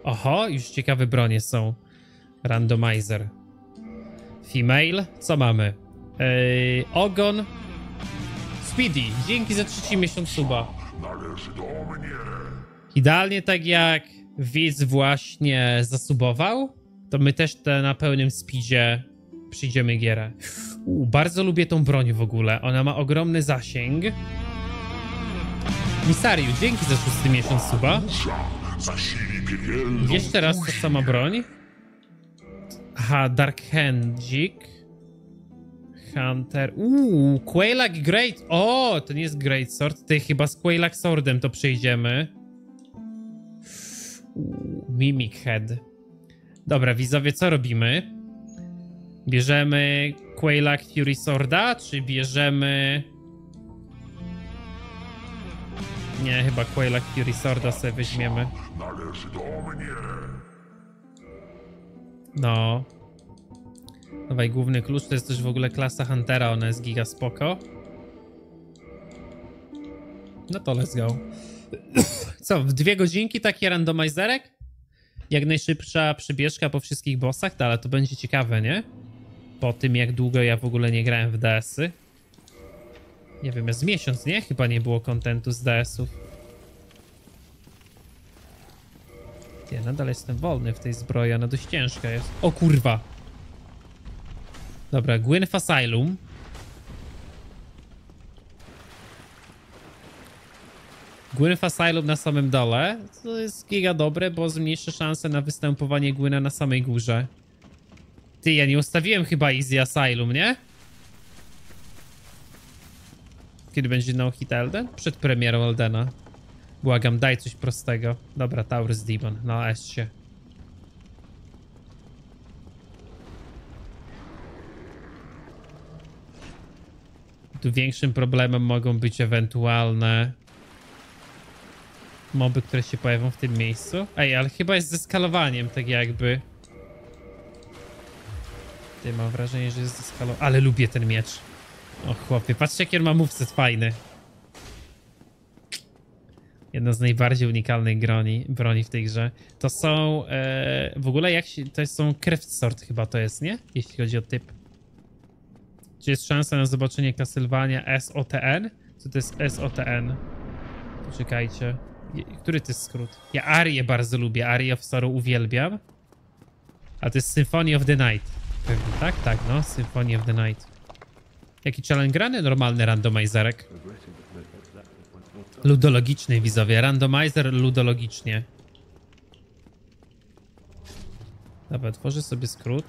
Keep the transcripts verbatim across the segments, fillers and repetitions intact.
Oho, już ciekawe bronie są. Randomizer. Female. Co mamy? Yy, ogon. Speedy. Dzięki za trzeci miesiąc suba. Należy do mnie. Idealnie tak jak widz właśnie zasubował, to my też te na pełnym speedzie przyjdziemy gierę. U, bardzo lubię tą broń w ogóle. Ona ma ogromny zasięg. Misariu, dzięki za szósty miesiąc suba. Zasili piekielną Jeszcze raz ta kuźnię. sama broń. Aha, Dark Handzik. Hunter. Uuu, Quailak Great. O, to nie jest Great Sword. Ty chyba z Quailak Swordem to przejdziemy. Uuu, Mimic Head. Dobra, widzowie, co robimy? Bierzemy Quailak Fury Sworda, czy bierzemy... Nie, chyba Quailak Fury Sworda sobie weźmiemy. Należy do mnie. No. Dawaj, główny klucz to jest też w ogóle klasa Huntera, ona jest giga spoko. No to let's go. Co, w dwie godzinki taki randomizerek? Jak najszybsza przybieżka po wszystkich bossach? No, ale to będzie ciekawe, nie? Po tym, jak długo ja w ogóle nie grałem w D S y. Nie wiem, jest miesiąc, nie? Chyba nie było kontentu z D S ów. Ja nadal jestem wolny w tej zbroi, ona dość ciężka jest. O kurwa! Dobra, Gwyneth Asylum. Gwyneth Asylum na samym dole. To jest giga dobre, bo zmniejsza szanse na występowanie Gwyna na samej górze. Ty, ja nie ustawiłem chyba Easy Asylum, nie? Kiedy będzie no hit Elden? Przed premierą Eldena. Błagam, daj coś prostego. Dobra, Taurus Demon. No, S się. Tu większym problemem mogą być ewentualne moby, które się pojawią w tym miejscu. Ej, ale chyba jest ze skalowaniem, tak jakby. Ty, mam wrażenie, że jest ze skalowaniem. Ale lubię ten miecz. O chłopie, patrzcie jaki on ma moveset fajny. Jedna z najbardziej unikalnych broni, broni w tej grze. To są e, w ogóle jak się, to są Creft Sword chyba to jest, nie? Jeśli chodzi o typ. Czy jest szansa na zobaczenie Castlevania S O T N? Co to jest S O T N? Poczekajcie. Który to jest skrót? Ja Arię bardzo lubię. Arię of Sorrow uwielbiam. A to jest Symphony of the Night. Pewnie, tak? Tak, no. Symphony of the Night. Jaki challenge grany? Normalny randomizerek. Ludologiczny, widzowie. Randomizer ludologicznie. Dobra, tworzę sobie skrót.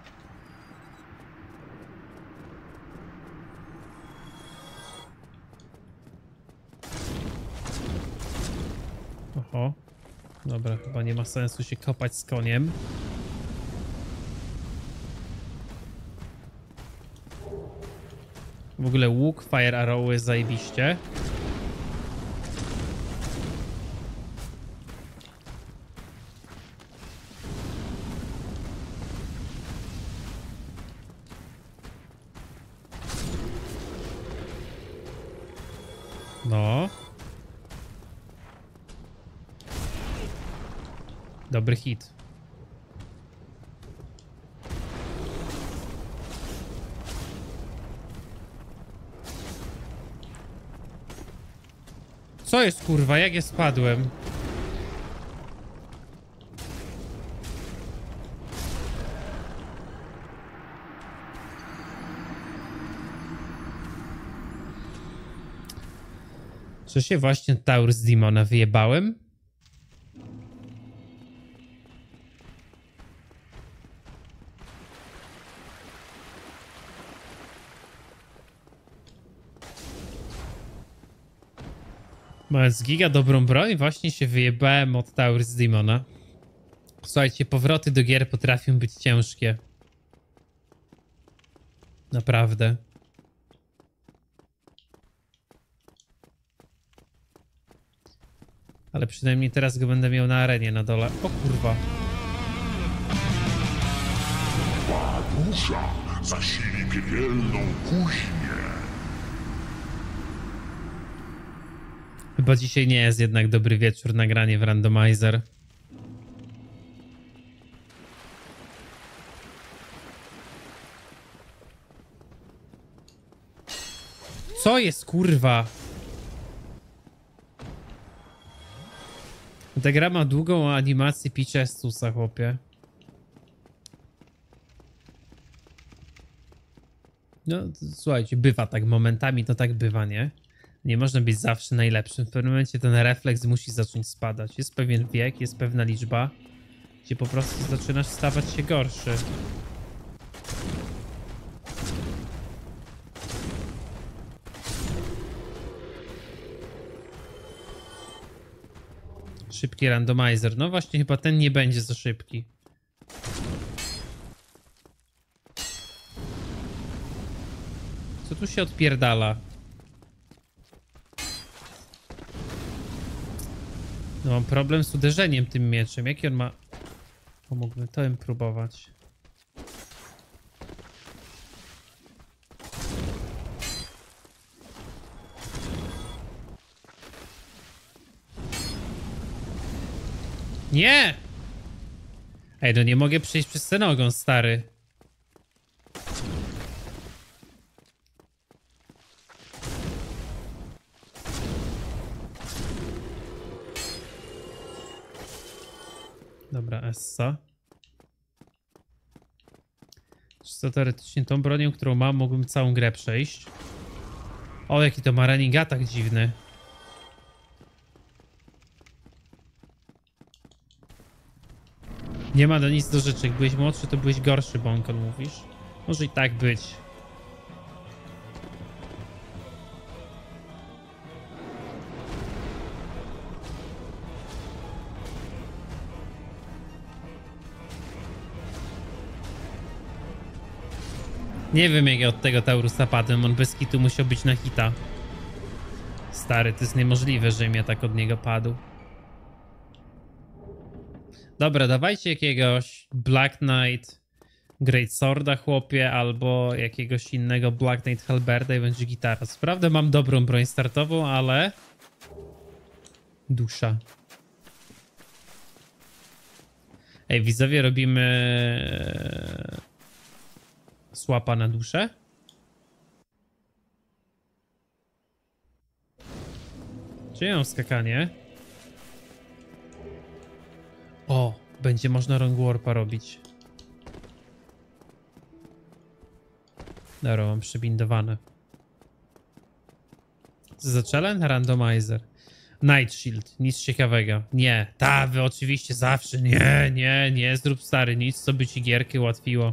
Oho. Dobra, chyba nie ma sensu się kopać z koniem. W ogóle łuk, fire arrowy zajebiście. No. Dobry hit. Co jest kurwa? Jak ja spadłem? Czy się właśnie Taurus Demona wyjebałem? Mając giga dobrą broń, właśnie się wyjebałem od Taurus Demona. Słuchajcie, powroty do gier potrafią być ciężkie. Naprawdę. Ale przynajmniej teraz go będę miał na arenie na dole. O kurwa. Twa dusza zasili piekielną kuźnię. Chyba dzisiaj nie jest jednak dobry wieczór na granie w randomizer. Co jest, kurwa? Ta gra ma długą animację picia Estusa, chłopie. No, słuchajcie, bywa tak momentami, to tak bywa, nie? Nie można być zawsze najlepszym. W pewnym momencie ten refleks musi zacząć spadać. Jest pewien wiek, jest pewna liczba, gdzie po prostu zaczynasz stawać się gorszy. Szybki randomizer. No właśnie, chyba ten nie będzie za szybki. Co tu się odpierdala? No mam problem z uderzeniem tym mieczem. Jaki on ma... O, mógłbym to im próbować. Nie! Ej, no nie mogę przejść przez ten ogon, stary. Dobra, Essa. Co teoretycznie tą bronią, którą mam, mógłbym całą grę przejść. O, jaki to ma running attack dziwny. Nie ma do nic do rzeczy. Jak byłeś młodszy, to byłeś gorszy, Bonkon, mówisz? Może i tak być. Nie wiem, jak ja od tego Taurusa padłem. On bez kitu musiał być na hita. Stary, to jest niemożliwe, że mnie tak od niego padł. Dobra, dawajcie jakiegoś Black Knight Great Sworda, chłopie, albo jakiegoś innego Black Knight Halberda i będzie gitara. Co prawda mam dobrą broń startową, ale... Dusza. Ej, widzowie, robimy... Słapa na duszę? Czy ja mam skakanie? O, będzie można Wrong Warpa robić. Dobra, mam przebindowane. Co za challenge? Randomizer. Night Shield, nic ciekawego. Nie, ta, wy oczywiście zawsze. Nie, nie, nie, zrób stary, nic, co by ci gierkę ułatwiło.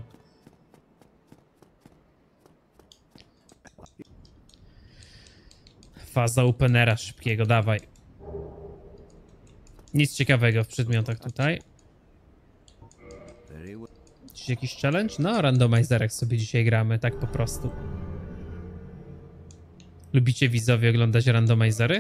Faza openera szybkiego, dawaj. Nic ciekawego w przedmiotach tutaj. Dziś jakiś challenge? No, randomizerek sobie dzisiaj gramy, tak po prostu. Lubicie widzowie oglądać randomizery?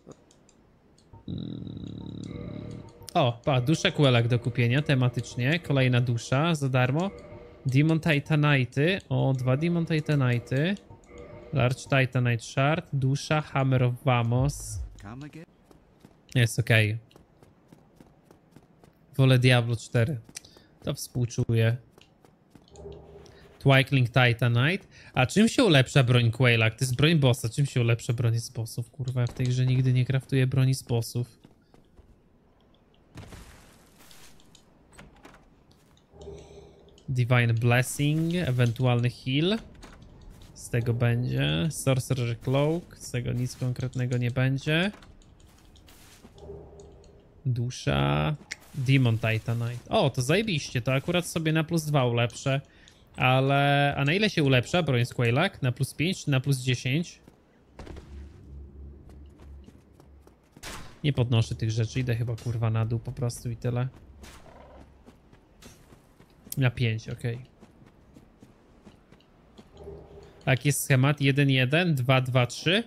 O, pa, dusza Quelak do kupienia tematycznie. Kolejna dusza za darmo. Demon Titanite. O, dwa Demon Titanite. Large Titanite Shard. Dusza Hammer of Vamos. Jest okej. Okay. Wolę Diablo cztery. To współczuję. Twinkling Titanite. A czym się ulepsza broń Quelak? To jest broń bossa. Czym się ulepsza broń z bossów? Kurwa, ja w tej grze nigdy nie craftuję broni z bossów. Divine Blessing. Ewentualny heal. Z tego będzie. Sorcerer Cloak. Z tego nic konkretnego nie będzie. Dusza. Demon Titanite. O, to zajebiście. To akurat sobie na plus dwa ulepszę. Ale... A na ile się ulepsza broń z Quelak? Na plus pięć czy na plus dziesięć? Nie podnoszę tych rzeczy. Idę chyba kurwa na dół po prostu i tyle. Na pięć, ok. Tak, jest schemat jeden jeden, dwa dwa trzy.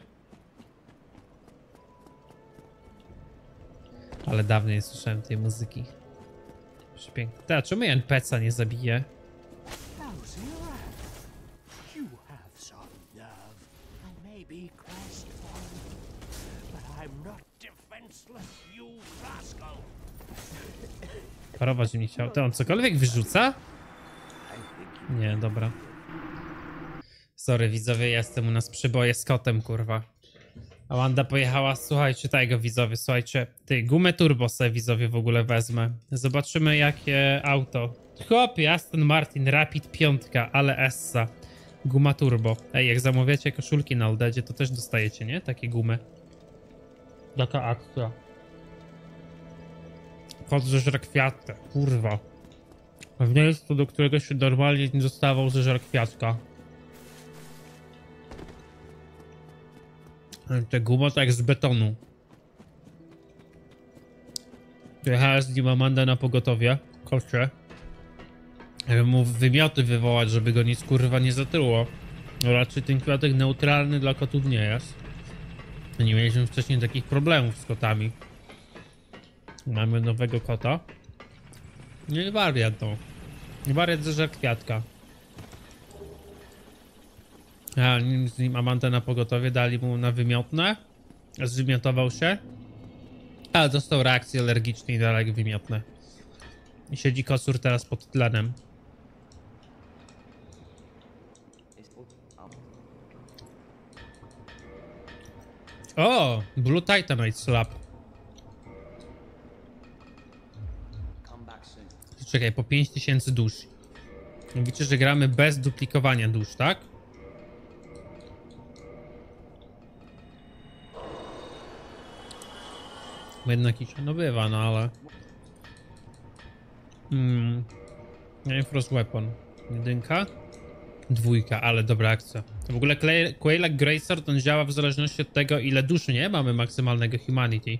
Ale dawno nie słyszałem tej muzyki. Przepięknie. Ta, czemu ja N P C a nie zabiję? Parować mnie chciał. To on cokolwiek wyrzuca? Nie, dobra. Sorry widzowie, jestem u nas przy boje z kotem, kurwa. Amanda pojechała, słuchajcie tego widzowie, słuchajcie. Ty, gumę turbo sobie widzowie w ogóle wezmę. Zobaczymy jakie auto. Chłopie, Aston Martin Rapid piątka, ale Essa. Guma turbo. Ej, jak zamawiacie koszulki na Aldedzie, to też dostajecie, nie? Takie gumy. Jaka akcja. Kot zeżre kwiatkę, kurwa. W miejscu, do którego się normalnie nie dostawał zeżre kwiatka. Te guma to jak z betonu. Jechała z nim Amanda na pogotowie. Kocie. Żeby mu wymioty wywołać, żeby go nic kurwa nie zatruło. No raczej ten kwiatek neutralny dla kotów nie jest. Nie mieliśmy wcześniej takich problemów z kotami. Mamy nowego kota. Nie wariat no. Wariat zeżar kwiatka. A z nim Amanda na pogotowie, dali mu na wymiotne. Zwymiotował się. Ale dostał reakcję alergiczną i dalej wymiotne. I siedzi kocur teraz pod tlenem. O! Blue Titanite Slab. Czekaj, po pięć tysięcy dusz. Mówicie, że gramy bez duplikowania dusz, tak? Jednak kisza, no bywa, no ale... Hmm... Frost Weapon. Jedynka? Dwójka, ale dobra akcja. To w ogóle Quailak Greatsword on działa w zależności od tego, ile duszy, nie? Mamy maksymalnego Humanity.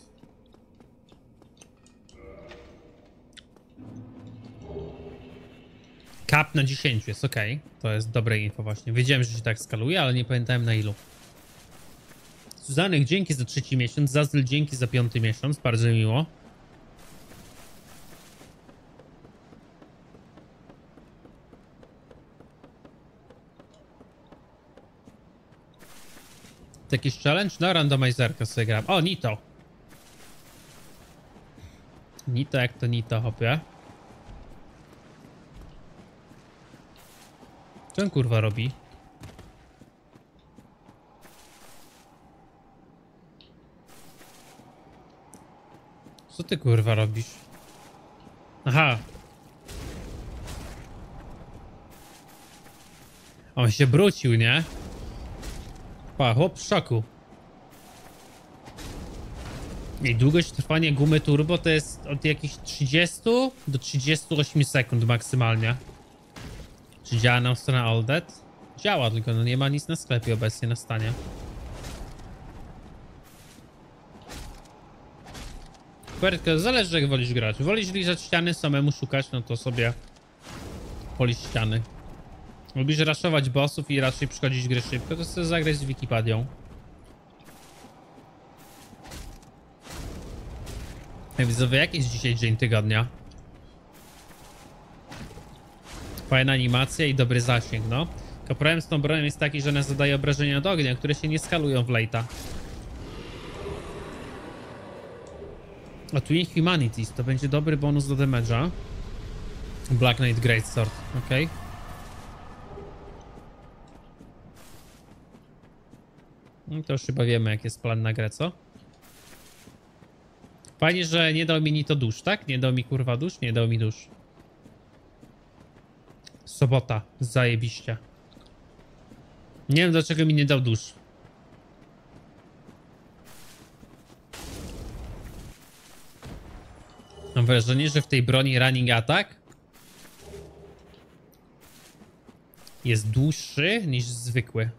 Cap na dziesięć jest ok. To jest dobre info właśnie. Wiedziałem, że się tak skaluje, ale nie pamiętałem na ilu. Suzanek, dzięki za trzeci miesiąc. Zazyl, dzięki za piąty miesiąc. Bardzo miło. To jakiś challenge? No, randomizerkę sobie gram. O, Nito. Nito, jak to Nito, hopie. Co on kurwa robi? Co ty kurwa robisz? Aha. On się brucił, nie? Pa, chłop w szoku. I długość trwania gumy turbo to jest od jakichś trzydziestu do trzydziestu ośmiu sekund maksymalnie. Czy działa nam strona All Dead? Działa, tylko no nie ma nic na sklepie obecnie na stanie. Tylko zależy jak wolisz grać. Wolisz liżać ściany, samemu szukać, no to sobie polisz ściany. Lubisz raszować bossów i raczej przychodzić gry szybko, to sobie zagrać z Wikipedią. Ja widzowie, jaki jest dzisiaj dzień tygodnia? Fajna animacja i dobry zasięg, no. Tylko problem z tą bronią jest taki, że ona zadaje obrażenia od ognia, które się nie skalują w late'a. A tu jest Humanities, to będzie dobry bonus do damage'a. Black Knight Greatsword, ok. No to już chyba wiemy, jaki jest plan na grę, co? Fajnie, że nie dał mi ni to dusz, tak? Nie dał mi kurwa dusz? Nie dał mi dusz. Sobota, zajebiście. Nie wiem, dlaczego mi nie dał dusz. Mam wrażenie, że w tej broni running attack jest dłuższy niż zwykły.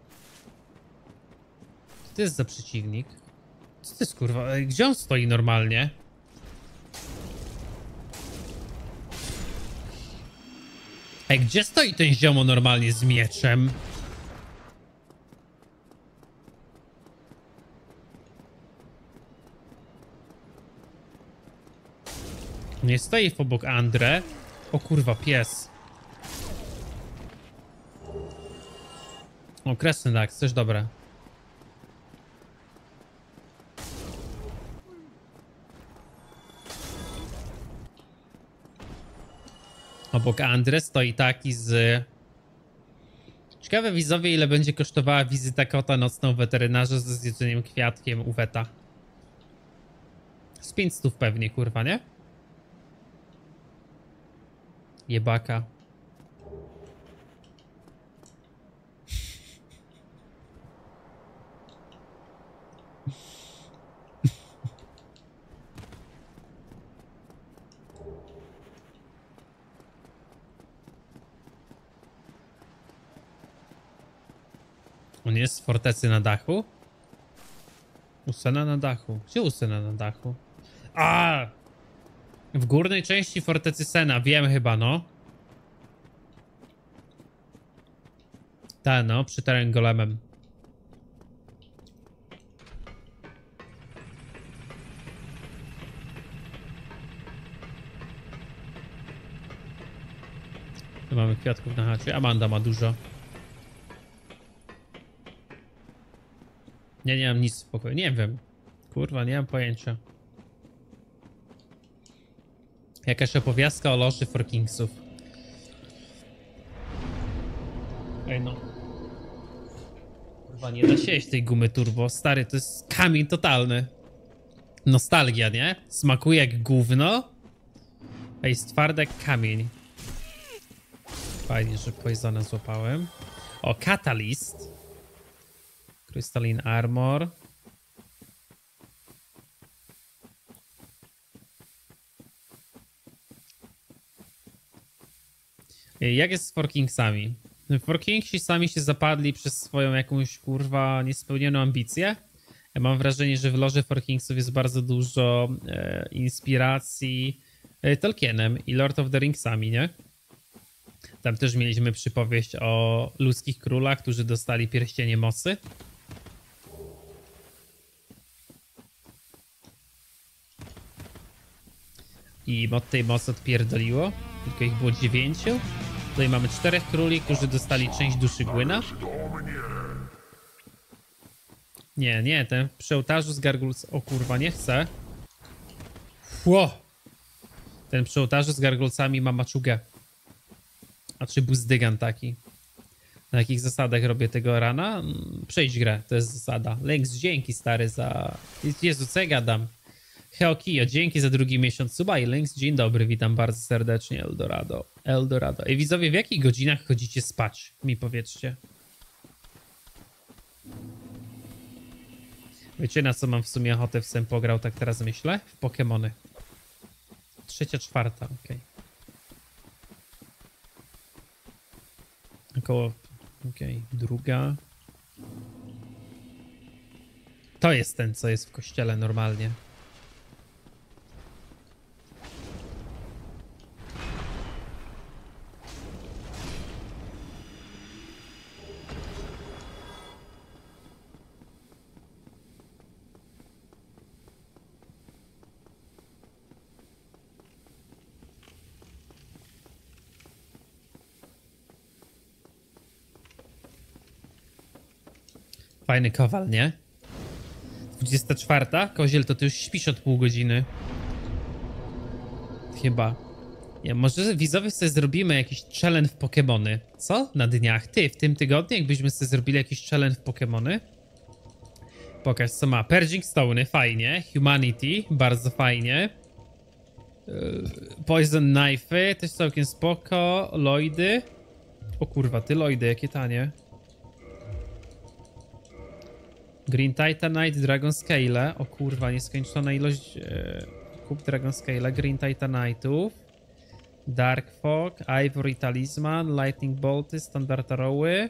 Co to jest za przeciwnik? Co to jest kurwa? Gdzie on stoi normalnie? Ej, gdzie stoi ten ziomo normalnie z mieczem? Nie stoi w obok Andre. O kurwa, pies. O, Crescent Axe, też dobre. Obok Andre stoi taki z... Ciekawe widzowie, ile będzie kosztowała wizyta kota nocną w weterynarza ze zjedzeniem kwiatkiem u weta. Z pięć stów pewnie, kurwa, nie? Jebaka. On jest w fortecy na dachu? Usena na dachu. Gdzie Usena na dachu? A! W górnej części fortecy Sena. Wiem chyba, no. Ta, no. Przy teren golemem. Tu mamy kwiatków na chacie. Amanda ma dużo. Nie, nie mam nic w pokoju. Nie wiem. Kurwa, nie mam pojęcia. Jakaś opowiastka o loży Forkingsów. Ej no. Kurwa, nie da się jeść tej gumy turbo. Stary, to jest kamień totalny. Nostalgia, nie? Smakuje jak gówno. A jest twardy jak kamień. Fajnie, że Poisona złapałem. O, Catalyst. Crystalline Armor. Jak jest z Forkingsami? Forkingsi sami się zapadli przez swoją jakąś kurwa niespełnioną ambicję. Ja mam wrażenie, że w loży Forkingsów jest bardzo dużo e, inspiracji e, Tolkienem i Lord of the Ringsami, nie? Tam też mieliśmy przypowieść o ludzkich królach, którzy dostali pierścienie mocy. I od tej mocy odpierdoliło. Tylko ich było dziewięciu. Tutaj mamy czterech króli, którzy dostali część duszy Gwyna. Nie, nie, ten przy ołtarzu z Gargulc... O kurwa, nie chcę. Ło! Ten przy ołtarzu z Gargulcami ma maczugę. A czy buzdygan taki? Na jakich zasadach robię tego rana? Przejść grę, to jest zasada. Lynx, dzięki stary za... Jezu, co ja gadam? Heokio, dzięki za drugi miesiąc suba i Lynx, dzień dobry, witam bardzo serdecznie, Eldorado. Eldorado. Ej, widzowie, w jakich godzinach chodzicie spać? Mi powiedzcie. Wiecie, na co mam w sumie ochotę w sen pograł, tak teraz myślę? W Pokemony. Trzecia, czwarta, okej. Okay. Około... Okej, okay. Druga. To jest ten, co jest w kościele normalnie. Fajny kowal, nie? dwudziesta czwarta? Koziel, to ty już śpisz od pół godziny. Chyba. Nie, może widzowie sobie zrobimy jakiś challenge w Pokemony. Co? Na dniach. Ty, w tym tygodniu jakbyśmy sobie zrobili jakiś challenge w Pokemony? Pokaż, co ma. Purging Stone, fajnie. Humanity, bardzo fajnie. Poison Knife'y, też całkiem spoko. Lloydy. O kurwa, ty Lloydy, jakie tanie. Green Titanite, Dragon Scale. O kurwa, nieskończona ilość. E, kup Dragon Scale, Green Titanite'ów. Dark Fog, Ivory Talisman, Lightning Bolty, Standard Arrowy.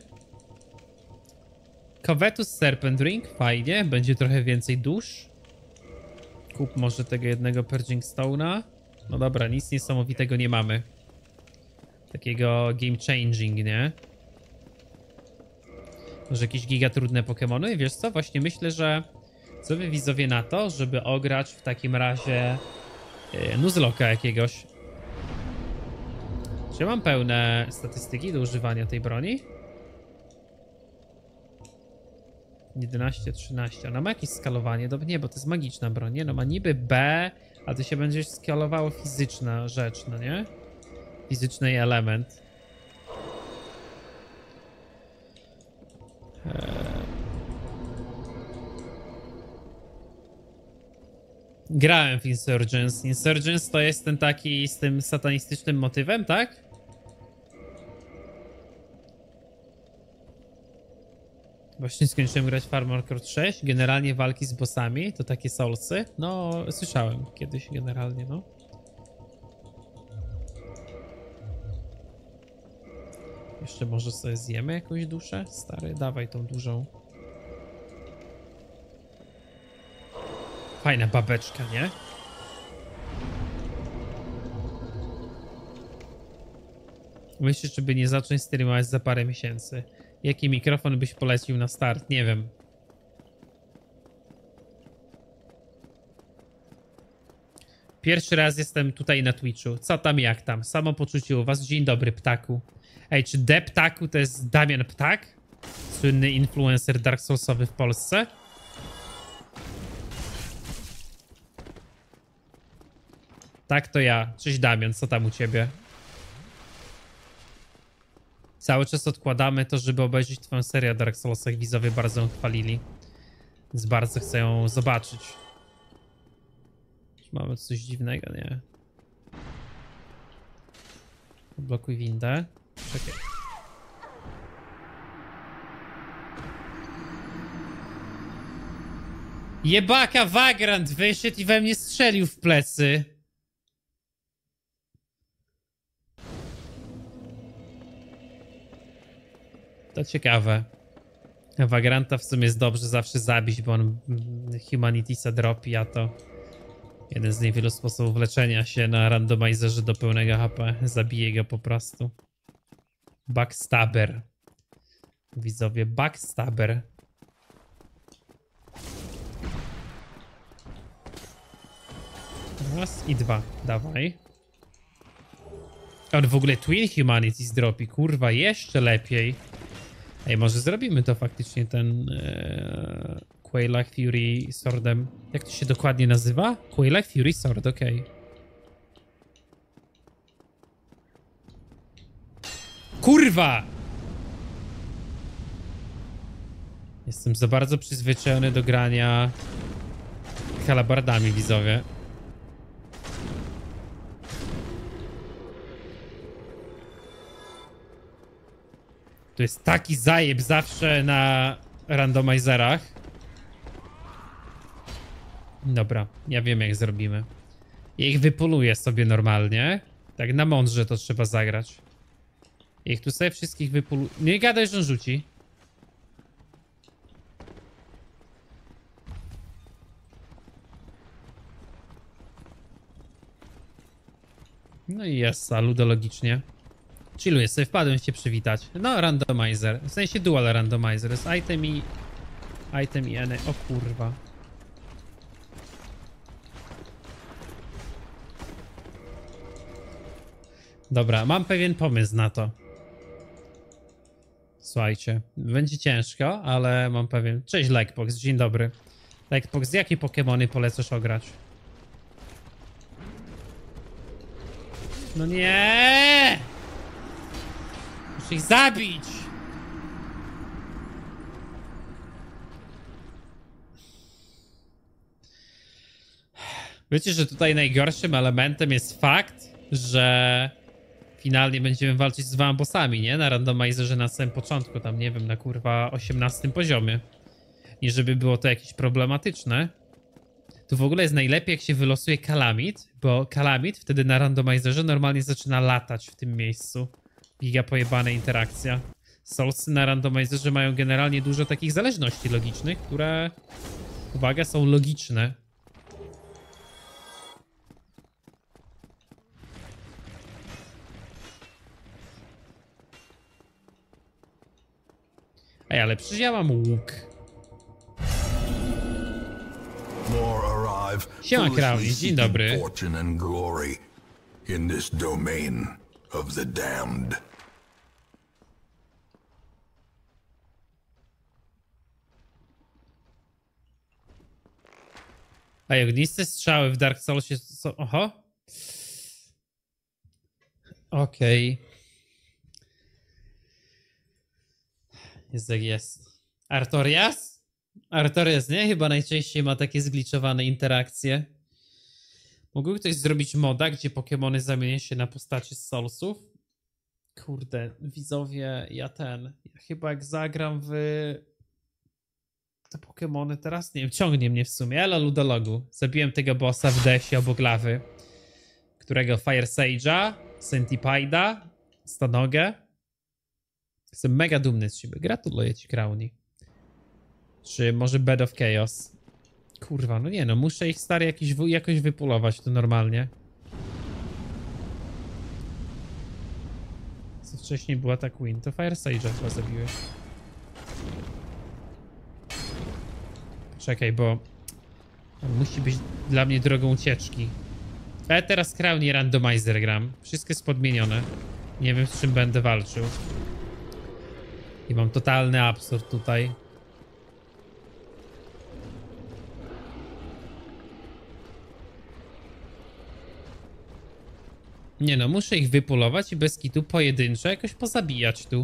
Covetus Serpent Ring, fajnie, będzie trochę więcej dusz. Kup może tego jednego Purging Stone'a. No dobra, nic niesamowitego nie mamy. Takiego game changing, nie? Może jakieś giga trudne Pokemony? Wiesz co? Właśnie myślę, że co wy widzowie na to, żeby ograć w takim razie yy, Nuzlocka jakiegoś. Czy ja mam pełne statystyki do używania tej broni? jedenaście, trzynaście. Ona ma jakieś skalowanie? Do... Nie, bo to jest magiczna broń. Nie, no ma niby B, a to się będzie skalowało fizyczna rzecz, no nie? Fizyczny element. Grałem w Insurgents. Insurgents to jest ten taki z tym satanistycznym motywem, tak? Właśnie skończyłem grać w Armored Core sześć. Generalnie walki z bossami to takie soulsy. No, słyszałem kiedyś generalnie, no. Jeszcze może sobie zjemy jakąś duszę? Stary, dawaj tą dużą. Fajna babeczka, nie? Myślisz, żeby nie zacząć streamować za parę miesięcy? Jaki mikrofon byś polecił na start? Nie wiem. Pierwszy raz jestem tutaj na Twitchu. Co tam, jak tam? Samopoczucie u was? Dzień dobry, ptaku. Ej, czy D Ptaku to jest Damian Ptak? Słynny influencer Dark Soulsowy w Polsce? Tak, to ja. Cześć Damian, co tam u ciebie? Cały czas odkładamy to, żeby obejrzeć twoją serię o Dark Soulsach. Widzowie bardzo ją chwalili. Więc bardzo chcę ją zobaczyć. Czy mamy coś dziwnego? Nie. Odblokuj windę. Czekaj. Jebaka Vagrant wyszedł i we mnie strzelił w plecy. To ciekawe. Vagranta w sumie jest dobrze zawsze zabić, bo on Humanitiesa dropi, a to jeden z niewielu sposobów leczenia się na randomizerze do pełnego H P. Zabije go po prostu. Backstabber. Widzowie, backstabber. Raz i dwa. Dawaj. On w ogóle Twin Humanities dropi. Kurwa, jeszcze lepiej. Ej, może zrobimy to faktycznie, ten ee, Quaylach Fury Swordem. Jak to się dokładnie nazywa? Quaylach Fury Sword, okej. Okay. Kurwa! Jestem za bardzo przyzwyczajony do grania halabardami, widzowie. To jest taki zajeb zawsze na randomizerach. Dobra, ja wiem jak zrobimy. Ja ich wypoluję sobie normalnie. Tak na mądrze to trzeba zagrać. Ja ich tu sobie wszystkich wypoluję. Nie gadaj, że on rzuci. No i jest, ludologicznie. Chilluję sobie, wpadłem się przywitać. No, randomizer. W sensie dual randomizer. Jest item i... Item i ene... O kurwa. Dobra, mam pewien pomysł na to. Słuchajcie, będzie ciężko, ale mam pewien... Cześć Legbox, dzień dobry. Legbox, jakie Pokemony polecasz ograć? No nie! Muszę ich zabić! Wiecie, że tutaj najgorszym elementem jest fakt, że finalnie będziemy walczyć z dwoma bossami, nie? Na randomizerze na samym początku, tam nie wiem, na kurwa osiemnastym poziomie. Nie żeby było to jakieś problematyczne. Tu w ogóle jest najlepiej, jak się wylosuje Kalamit, bo Kalamit wtedy na randomizerze normalnie zaczyna latać w tym miejscu. Giga pojebana interakcja. Soulsy na randomizerze mają generalnie dużo takich zależności logicznych, które, uwaga, są logiczne. Ej, ale przecież ja mam łuk. Siema Crowley, dzień dobry. Fortune and glory in this domain of the damned. Ej, ogniste strzały w Dark Soulsie są... Oho. Okej. Okay. Jest jak jest. Artorias? Artorias, nie? Chyba najczęściej ma takie zgliczowane interakcje. Mógłby ktoś zrobić moda, gdzie Pokemony zamienią się na postaci z Soulsów? Kurde, widzowie, ja ten... Ja chyba jak zagram w... te Pokemony teraz, nie wiem, ciągnie mnie w sumie. Elo Ludologu. Zabiłem tego bossa w desie obok lawy. Którego Fire Sage'a, Centipida, Stonogę. Jestem mega dumny z siebie. Gratuluję ci, Crowny. Czy może Bed of Chaos? Kurwa, no nie no, muszę ich stary jakiś, jakoś wypulować tu normalnie. Co wcześniej była ta Queen, to Fire Sage'a chyba zabiłeś. Czekaj, bo on musi być dla mnie drogą ucieczki. Ale teraz Crowny randomizer gram. Wszystko jest podmienione. Nie wiem, z czym będę walczył. I mam totalny absurd tutaj. Nie no, muszę ich wypulować i bez kitu pojedynczo jakoś pozabijać tu.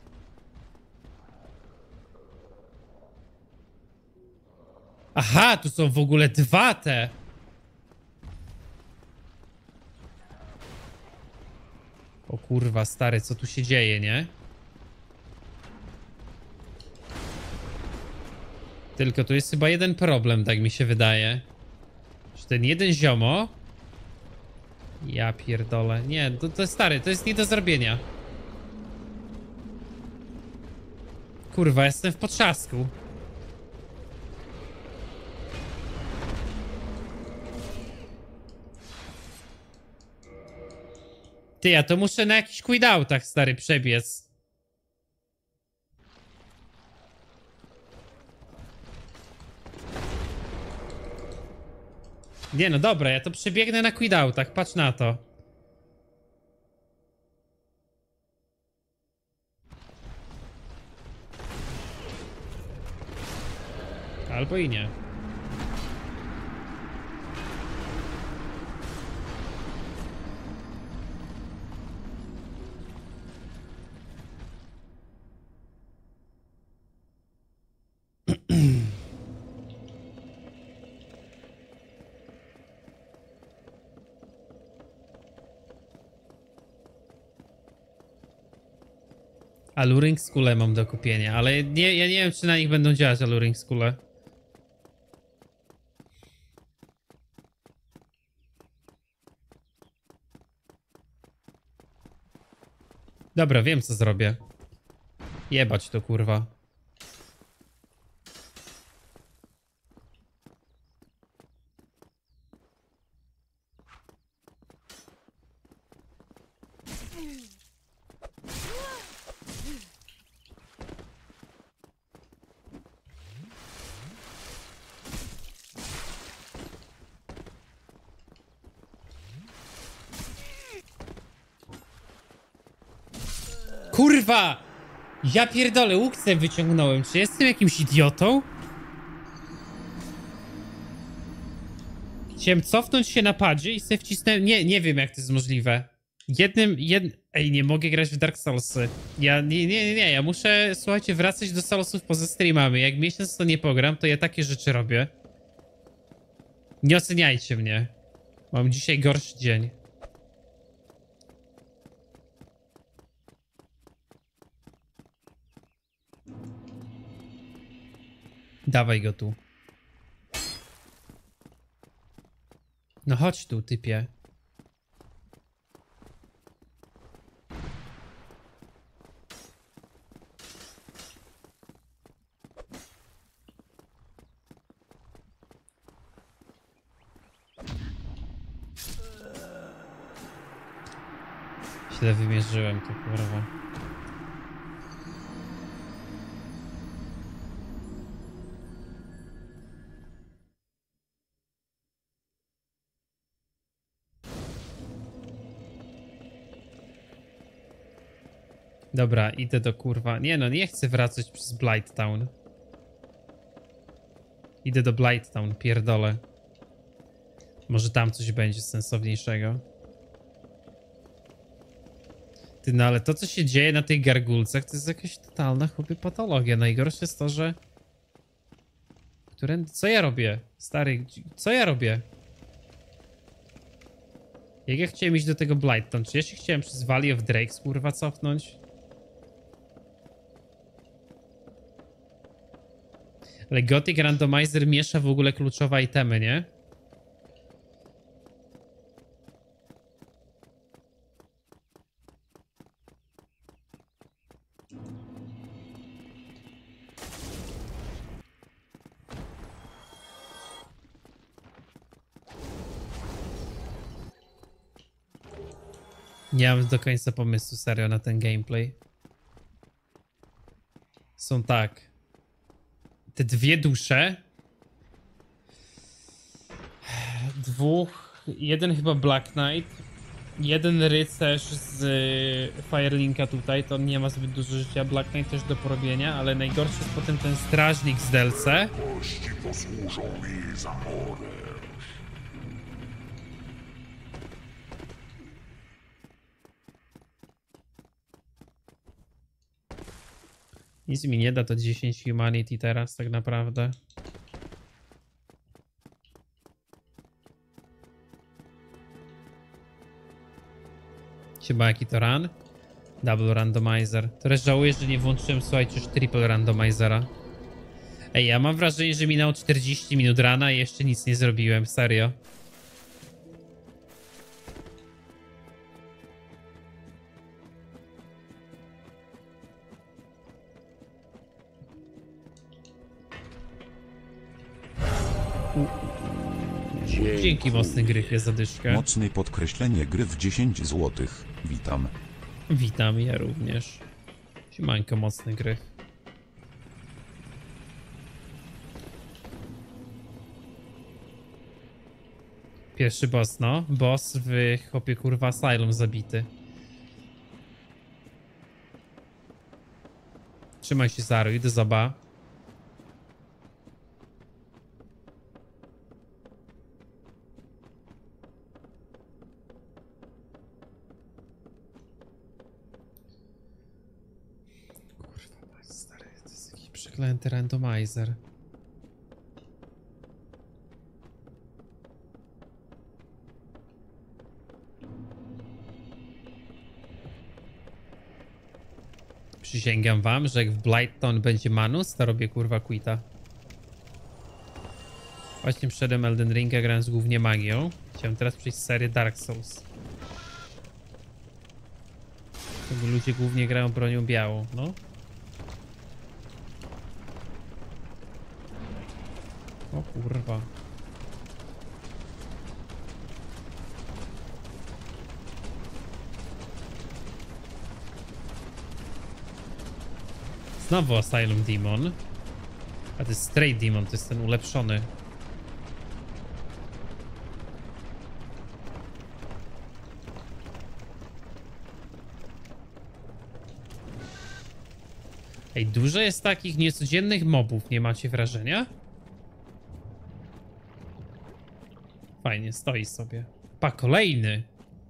Aha, tu są w ogóle dwa te. O kurwa, stary, co tu się dzieje, nie? Tylko tu jest chyba jeden problem, tak mi się wydaje. Że ten jeden ziomo... Ja pierdolę. Nie, to, to jest stary, to jest nie do zrobienia. Kurwa, jestem w potrzasku. Ty, ja to muszę na jakichś quidoutach, stary, przebiec. Nie no, dobra, ja to przebiegnę na quidoutach, patrz na to. Albo i nie. Alluring Skull mam do kupienia, ale nie, ja nie wiem, czy na nich będą działać Alluring Skull. Dobra, wiem, co zrobię. Jebać to, kurwa. Kurwa! Ja pierdolę, łuk sobie wyciągnąłem. Czy jestem jakimś idiotą? Chciałem cofnąć się na padzie i sobie wcisnąłem... Nie, nie wiem, jak to jest możliwe. Jednym... Jed... Ej, nie mogę grać w Dark Soulsy. Ja... Nie, nie, nie, nie. Ja muszę, słuchajcie, wracać do Soulsów poza streamami. Jak miesiąc to nie pogram, to ja takie rzeczy robię. Nie oceniajcie mnie. Mam dzisiaj gorszy dzień. Dawaj go tu. No chodź tu, typie. Źle wymierzyłem to, kurwa. Dobra, idę do kurwa. Nie no, nie chcę wracać przez Blight Town. Idę do Blight Town, pierdolę. Może tam coś będzie sensowniejszego. Ty, no ale to, co się dzieje na tych gargulcach, to jest jakaś totalna chłopie patologia. Najgorsze jest to, że... Które... Co ja robię? Stary, co ja robię? Jak ja chciałem iść do tego Blighttown? Czy ja się chciałem przez Valley of Drakes, kurwa, cofnąć? Ale Gothic Randomizer miesza w ogóle kluczowe itemy, nie? Nie mam do końca pomysłu serio na ten gameplay. Są tak. Te dwie dusze. Dwóch. Jeden chyba Black Knight. Jeden rycerz z Firelinka tutaj. To nie ma zbyt dużo życia. Black Knight też do porobienia, ale najgorszy jest potem ten strażnik z D L C. Kości posłużą mi za oręż. Nic mi nie da to dziesięć humanity teraz tak naprawdę. Chyba jaki to run? Double randomizer. Teraz żałuję, że nie włączyłem, słuchajcie, już triple randomizera. Ej, ja mam wrażenie, że minęło czterdzieści minut rana i jeszcze nic nie zrobiłem, serio. Dzięki mocny gryfie za dyszkę. Mocne podkreślenie gryf dziesięć złotych. Witam. Witam, ja również. Siemanko, mocny gryf. Pierwszy boss, no. Boss w chłopie kurwa Asylum zabity. Trzymaj się, Zaru, idę zoba. Przeklęty randomizer. Przysięgam wam, że jak w Blighttown będzie Manus, to robię kurwa quita. Właśnie przeszedłem Elden Ringa, grając głównie magią. Chciałem teraz przejść serię Dark Souls. Bo ludzie głównie grają bronią białą, no. O kurwa. Znowu Asylum Demon. A to jest Stray Demon, to jest ten ulepszony. Ej, dużo jest takich niecodziennych mobów, nie macie wrażenia? Fajnie, stoi sobie. Pa, kolejny.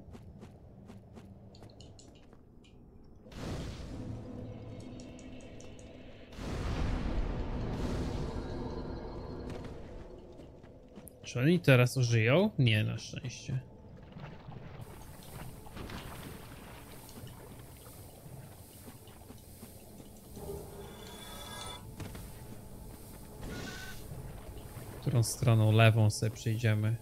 Czy oni teraz ożyją? Nie, na szczęście. Którą stroną? Lewą sobie przejdziemy.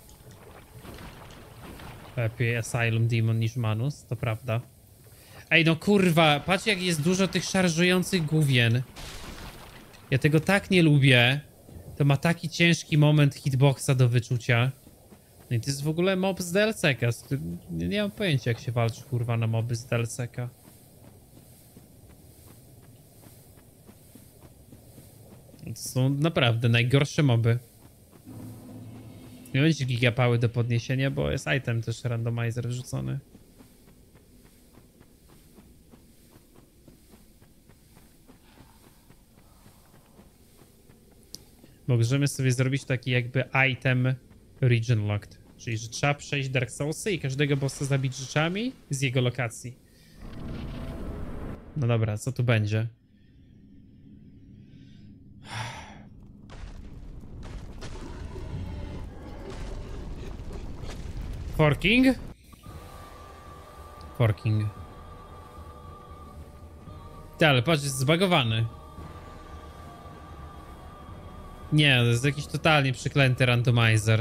Lepiej Asylum Demon niż Manus, to prawda. Ej, no kurwa, patrz jak jest dużo tych szarżujących główien. Ja tego tak nie lubię. To ma taki ciężki moment hitboxa do wyczucia. No i to jest w ogóle mob z D L C-ka. Nie, nie mam pojęcia jak się walczy kurwa na moby z D L C-ka. To są naprawdę najgorsze moby. Nie będzie gigapały do podniesienia, bo jest item też randomizer wrzucony. Możemy sobie zrobić taki jakby item region locked. Czyli, że trzeba przejść Dark Soulsy i każdego bossa zabić rzeczami z jego lokacji. No dobra, co tu będzie? Forking? Forking. Ty, ale patrz, jest zbagowany. Nie, to jest jakiś totalnie przeklęty randomizer.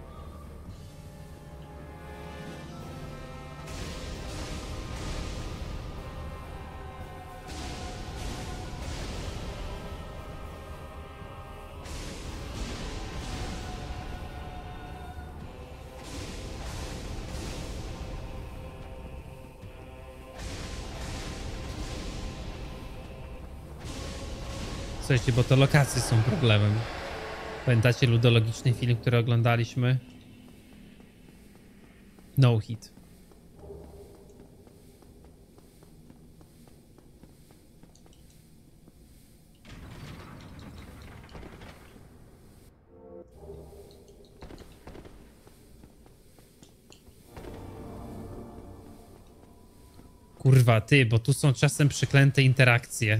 Słuchajcie, bo to lokacje są problemem. Pamiętacie ludologiczny film, który oglądaliśmy? No hit. Kurwa, ty, bo tu są czasem przeklęte interakcje.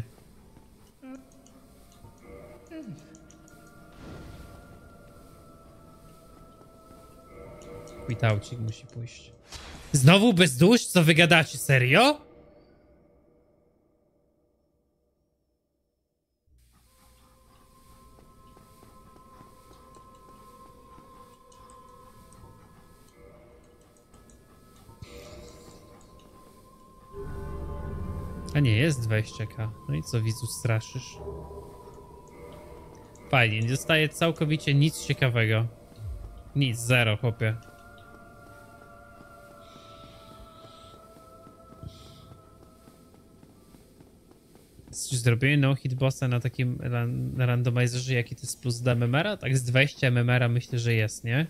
Quitaucik musi pójść. Znowu bez dusz? Co wy gadacie? Serio? A nie, jest dwadzieścia ka. No i co, widzu, straszysz? Fajnie, nie dostaje całkowicie nic ciekawego. Nic, zero, chłopie. Czy zrobiłem no hit bossa na takim ran na randomizerze, jaki to jest plus do M M R-a? Tak z dwadzieścia M M R-a myślę, że jest, nie?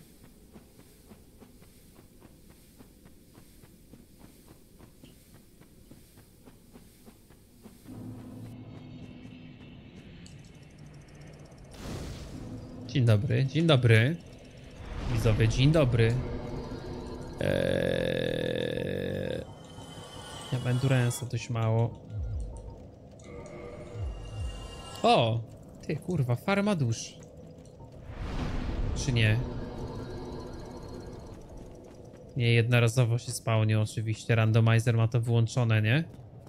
Dzień dobry, dzień dobry. Widzowie, dzień dobry. Eee... Ja mam endurance'a dość mało. O! Ty, kurwa, farma dusz. Czy nie? Nie, jednorazowo się spawnie oczywiście. Randomizer ma to wyłączone, nie?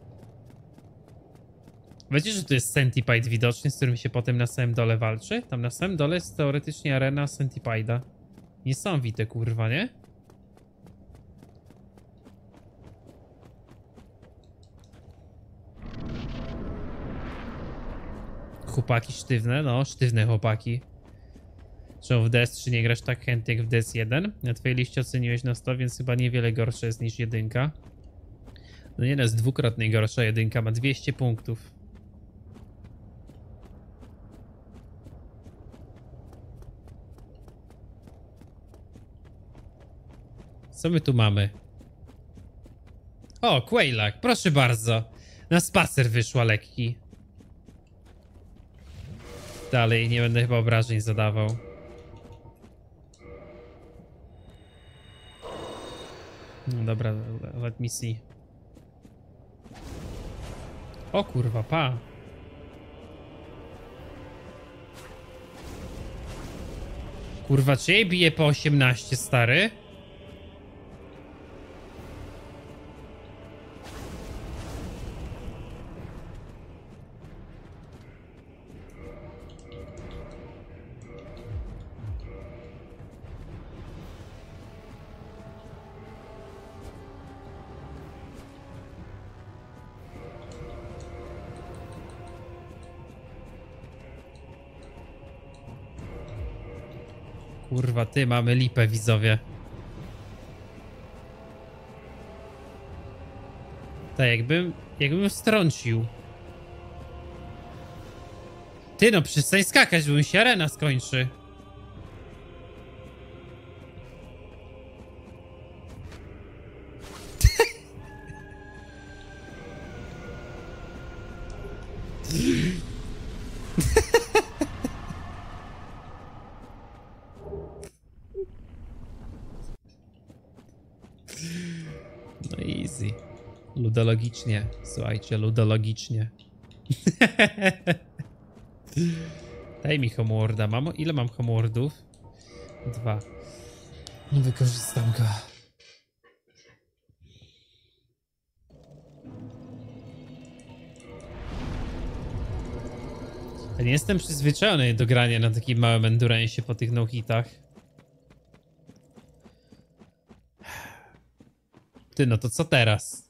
Wiecie, że tu jest Centipede widoczny, z którym się potem na samym dole walczy? Tam na samym dole jest teoretycznie arena Centipede'a. Niesamowite, kurwa, nie? Chłopaki sztywne, no, sztywne chłopaki. Czemu w D S trzy nie grasz tak chętnie jak w D S jeden? Na twojej liście oceniłeś na sto, więc chyba niewiele gorsze jest niż jedynka. No nie, no jest dwukrotnie gorsza jedynka, ma dwieście punktów. Co my tu mamy? O, Quailak, proszę bardzo. Na spacer wyszła lekki. Dalej, nie będę chyba obrażeń zadawał. No dobra, let me see. O kurwa, pa. Kurwa, czy jej bije po osiemnaście, stary? Kurwa, ty, mamy lipę, widzowie. Tak, jakbym, jakbym strącił. Ty, no przestań skakać, bo mi się arena skończy. No easy. Ludologicznie, słuchajcie, ludologicznie. Daj mi homorda. Mam, ile mam homordów? Dwa. Nie wykorzystam go. Ja nie jestem przyzwyczajony do grania na takim małym endurance'ie po tych no-hitach. Ty, no to co teraz?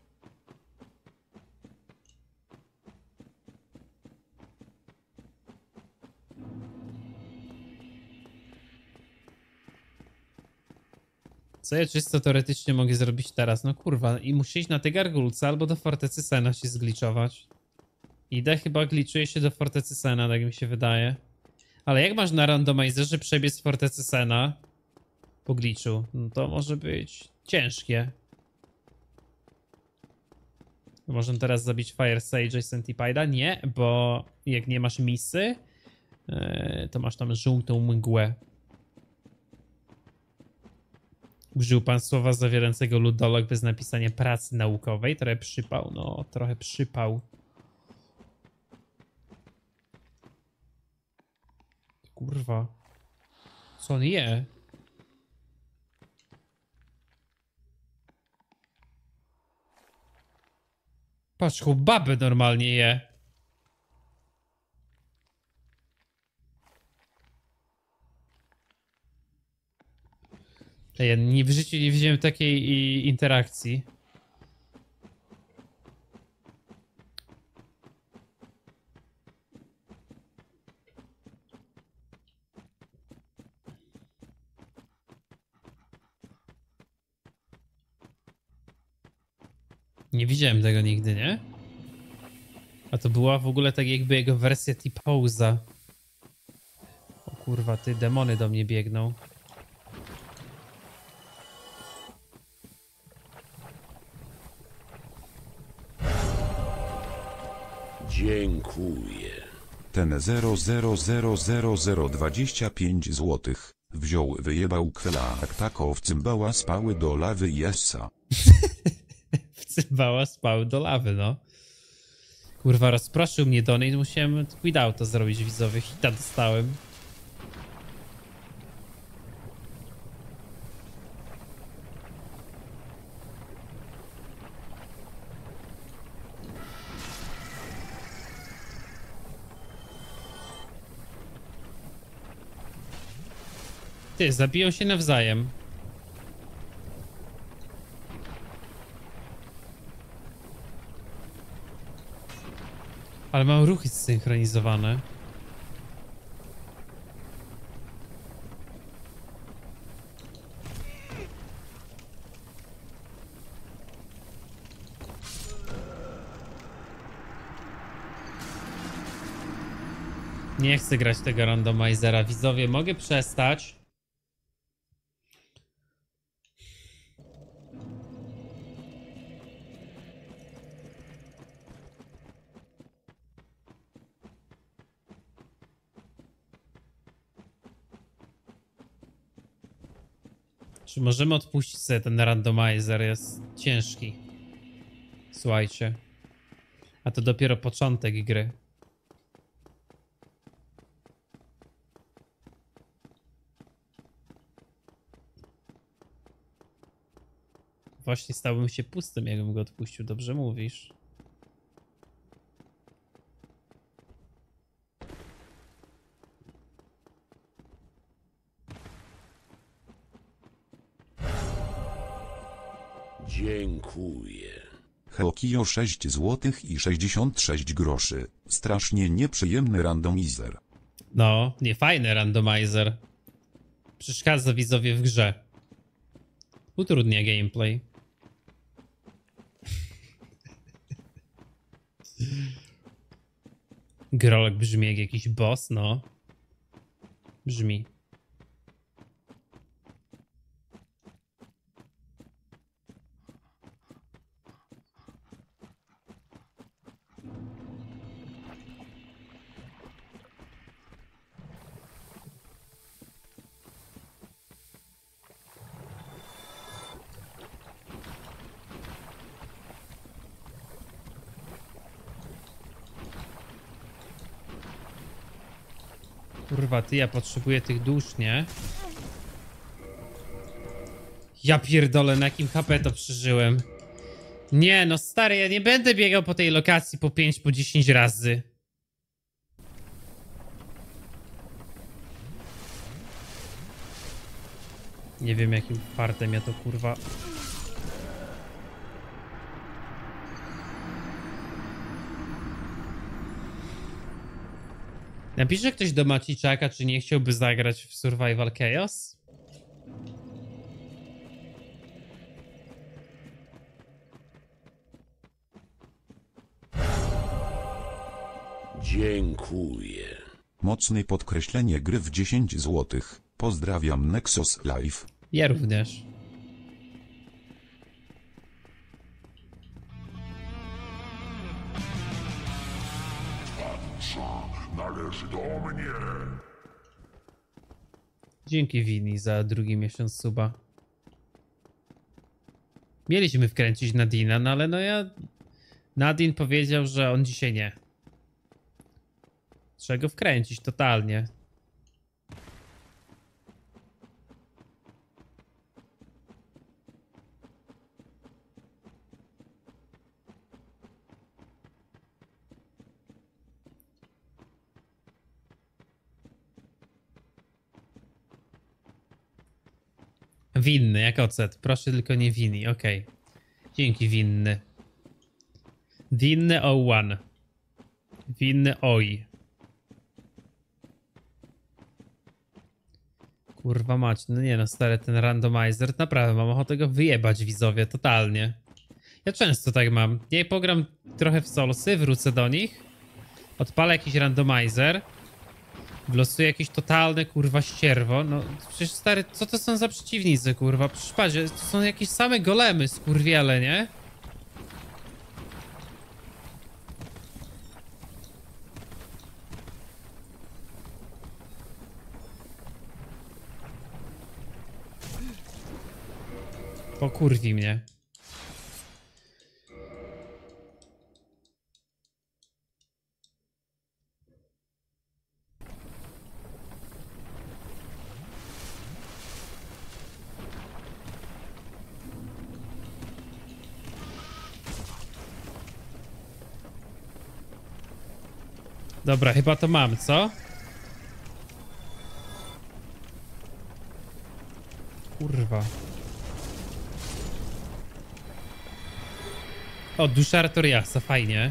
Co ja czysto teoretycznie mogę zrobić teraz? No kurwa, i muszę iść na te gargulce albo do fortecy Sena się zgliczować. Idę, chyba gliczuje się do fortecy Sena, tak mi się wydaje. Ale jak masz na randomizerze przebiec z fortecy Sena po gliczu, no to może być ciężkie. Możemy teraz zabić Fire Sage'a i Centipede'a? Nie, bo jak nie masz misy, yy, to masz tam żółtą mgłę. Użył pan słowa zawierającego ludolog bez napisania pracy naukowej. Trochę przypał, no trochę przypał. Kurwa. Co on je? Patrz, chłop babę normalnie je. Ja nie w życiu nie widziałem takiej i, interakcji. Nie widziałem tego nigdy, nie? A to była w ogóle tak jakby jego wersja T-Pose'a. O kurwa, ty, demony do mnie biegną. Dziękuję. Ten zero zero zero zero zero dwadzieścia pięć złotych. Wziął, wyjebał kwela, jak tako w cymbała spały do lawy Jessa. W cymbała spał do lawy, no. Kurwa, rozproszył mnie do niej, musiałem quit to zrobić widzowie. Hita dostałem. Ty, zabiją się nawzajem. Ale mam ruchy zsynchronizowane. Nie chcę grać tego randomizera. Widzowie, mogę przestać? Czy możemy odpuścić sobie ten randomizer? Jest ciężki. Słuchajcie. A to dopiero początek gry. Właśnie stałbym się pustym, jakbym go odpuścił. Dobrze mówisz. Dziękuję. Heokio sześć złotych i sześćdziesiąt sześć groszy. Strasznie nieprzyjemny randomizer. No, nie fajny randomizer. Przeszkadza widzowie w grze. Utrudnia gameplay. Grolek brzmi jak jakiś boss, no. Brzmi. Kurwa, ty, ja potrzebuję tych dusz, nie? Ja pierdolę, na jakim H P to przeżyłem. Nie, no stary, ja nie będę biegał po tej lokacji po pięć, po dziesięć razy. Nie wiem, jakim fartem ja to, kurwa... Napisze ktoś do Maciczaka, czy nie chciałby zagrać w Survival Chaos? Dziękuję. Mocne podkreślenie gry w dziesięć złotych. Pozdrawiam Nexus Live. Ja również. Należy do mnie. Dzięki Wini za drugi miesiąc suba. Mieliśmy wkręcić Nadina, no ale no ja... Nadine powiedział, że on dzisiaj nie. Trzeba go wkręcić totalnie. Winny, jak ocet. Proszę tylko nie wini, okej. Okay. Dzięki winny. Winny o jeden. Winny oj. Kurwa mać, no nie no stary, ten randomizer, naprawdę mam ochotę go wyjebać widzowie, totalnie. Ja często tak mam. Ja pogram trochę w solsy, wrócę do nich. Odpalę jakiś randomizer. Wlosuję jakieś totalne kurwa ścierwo. No przecież stary, co to są za przeciwnicy kurwa? Przecież patrzcie, to są jakieś same golemy skurwiele, nie? Pokurwi mnie. Dobra, chyba to mam, co? Kurwa. O, dusza Artoriasa, fajnie.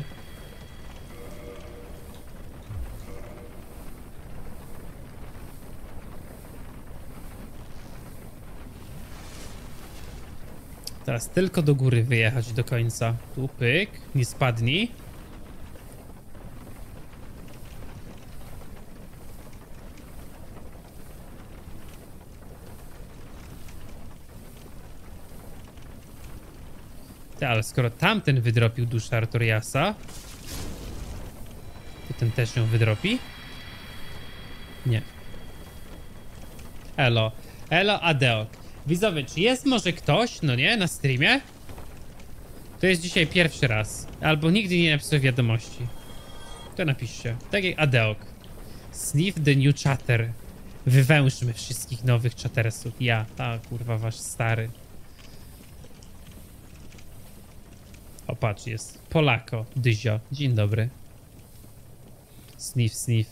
Teraz tylko do góry wyjechać do końca. Tu pyk, nie spadnij. Ale skoro tamten wydropił duszę Artoriasa, to ten też ją wydropi? Nie. Elo. Elo Adeo. Widzowie, czy jest może ktoś, no nie, na streamie? To jest dzisiaj pierwszy raz. Albo nigdy nie napisał wiadomości. To napiszcie. Tak jak Adeok. Sniff the new chatter. Wywężmy wszystkich nowych chattersów. Ja, ta kurwa wasz stary. O, patrz, jest Polako, Dyzio. Dzień dobry. Sniff, sniff.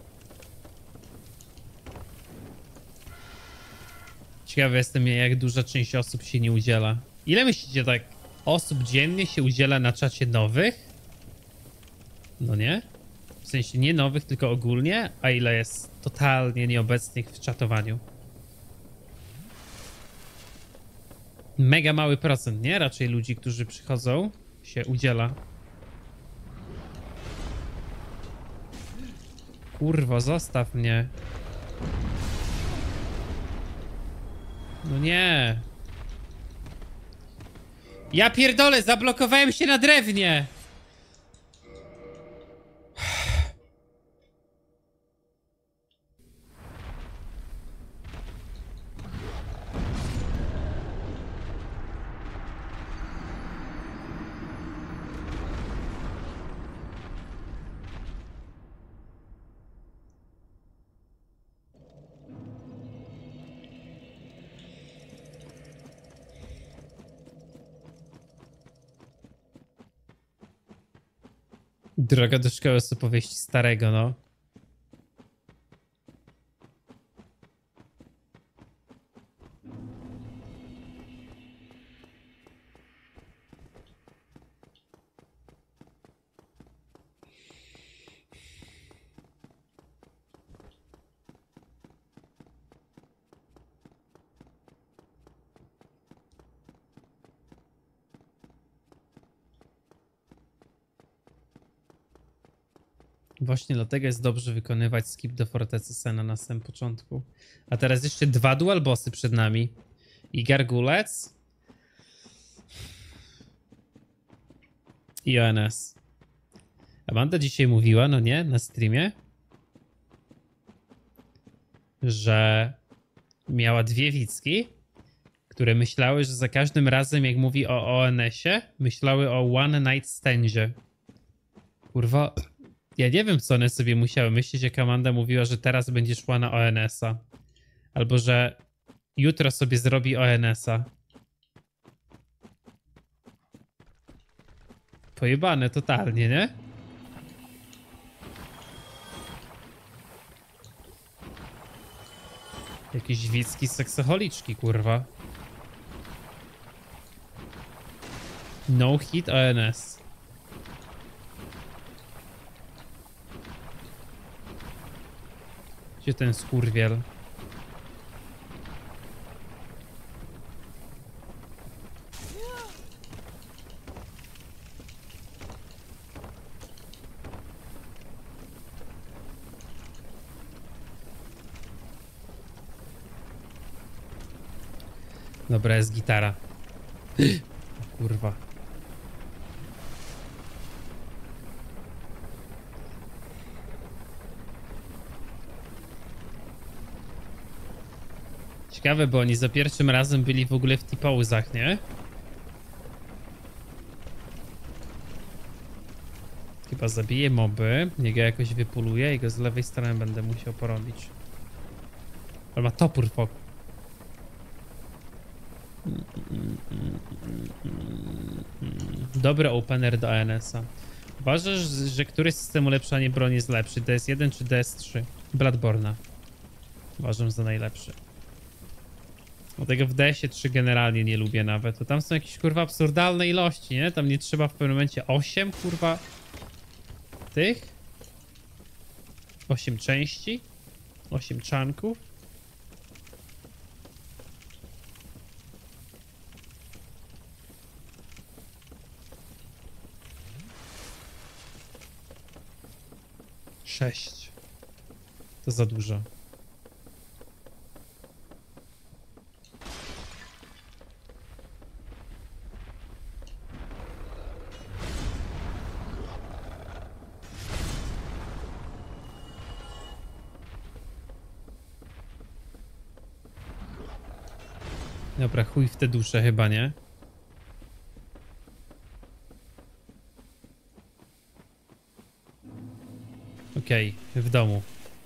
Ciekawy jestem, jak duża część osób się nie udziela. Ile myślicie, tak osób dziennie się udziela na czacie nowych? No nie? W sensie nie nowych, tylko ogólnie. A ile jest totalnie nieobecnych w czatowaniu? Mega mały procent, nie? Raczej ludzi, którzy przychodzą, się udziela. Kurwa, zostaw mnie. No nie. Ja pierdolę, zablokowałem się na drewnie. Droga do szkoły z opowieści starego, no. Właśnie dlatego jest dobrze wykonywać skip do Fortecy Sena na samym początku. A teraz jeszcze dwa dual bossy przed nami. I Gargulec. I O N S. Amanda dzisiaj mówiła, no nie, na streamie, że miała dwie widzki, które myślały, że za każdym razem jak mówi o O N S-ie, myślały o One Night Standzie. Kurwa... Ja nie wiem, co one sobie musiały myśleć, jak Amanda mówiła, że teraz będzie szła na O N S-a. Albo, że jutro sobie zrobi O N S-a. Pojebane totalnie, nie? Jakieś widzki seksoholiczki, kurwa. No hit O N S. Gdzie ten skurwiel? Dobra, jest gitara. Kurwa. Ciekawe, bo oni za pierwszym razem byli w ogóle w T-pauzach, nie? Chyba zabiję moby, niech go jakoś wypuluję i go z lewej strony będę musiał porobić. Ale ma topór wokół. Dobry opener do A N S-a. Uważasz, że który system ulepszania broni jest lepszy? D S jeden czy D S trzy? Bloodborne'a. Uważam za najlepszy. Dlatego w D S ie trzy generalnie nie lubię nawet. To tam są jakieś kurwa absurdalne ilości, nie? Tam nie trzeba w pewnym momencie osiem kurwa tych. osiem części. osiem czanków. sześć. To za dużo. Dobra, chuj w te dusze chyba, nie? Okej, okay, w domu.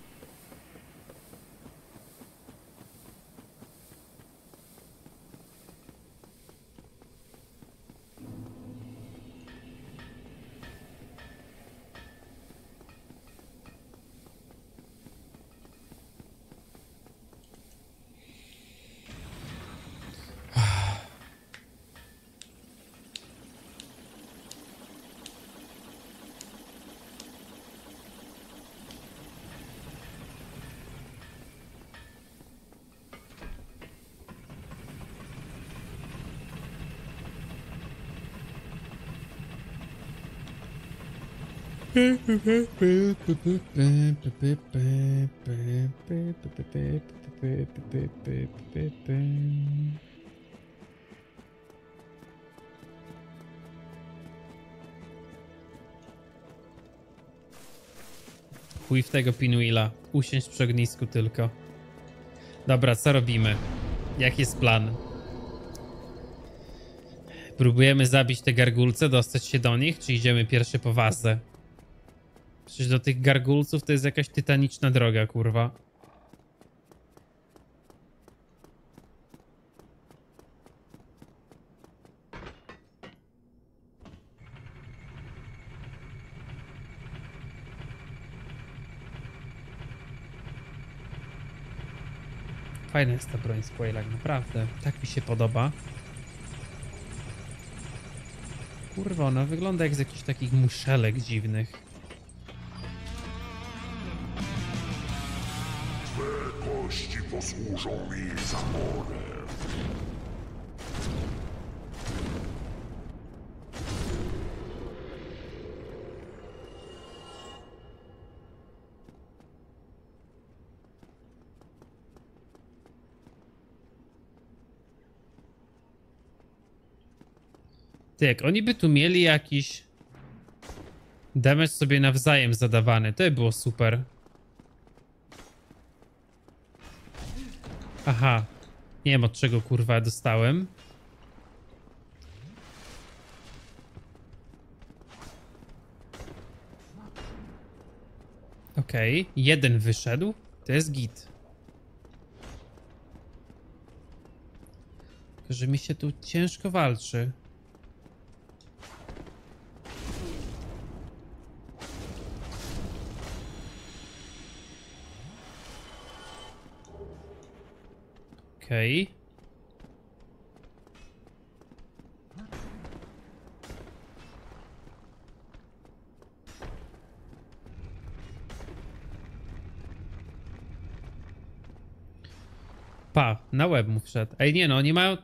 Chuj w tego Pinuila. Usiąść przy ognisku tylko. Dobra, co robimy? Jaki jest plan? Próbujemy zabić te gargulce, dostać się do nich, czy idziemy pierwszy po wazę? Przecież do tych gargulców to jest jakaś tytaniczna droga, kurwa. Fajna jest ta broń z Quailag, naprawdę. Tak mi się podoba. Kurwa, ona wygląda jak z jakichś takich muszelek dziwnych. Twe kości posłużą mi za morę. Tak, oni by tu mieli jakiś damage sobie nawzajem zadawany. To by było super. Aha. Nie wiem od czego kurwa dostałem. Okej, okay. Jeden wyszedł. To jest git. Tylko, że mi się tu ciężko walczy. Okej. Okay. Pa, na łeb mu wszedł. Ej, nie no, nie mają...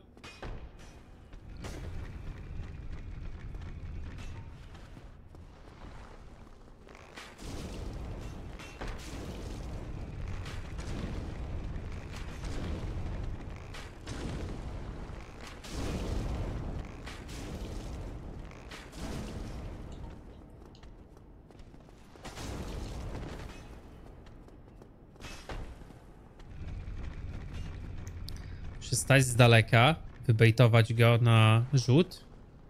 Stać z daleka, wybejtować go na rzut.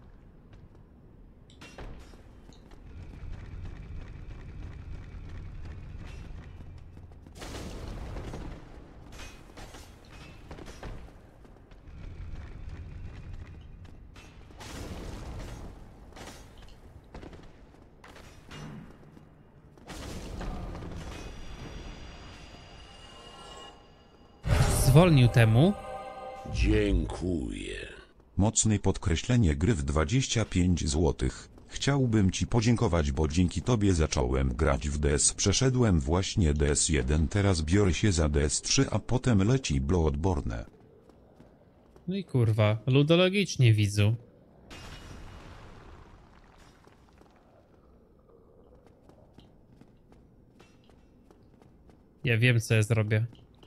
Zwolnił temu. Dziękuję. Mocne podkreślenie gry w dwadzieścia pięć złotych. Chciałbym ci podziękować, bo dzięki tobie zacząłem grać w D S. Przeszedłem właśnie D S jeden, teraz biorę się za D S trzy, a potem leci Bloodborne. No i kurwa, ludologicznie widzu. Ja wiem co ja zrobię.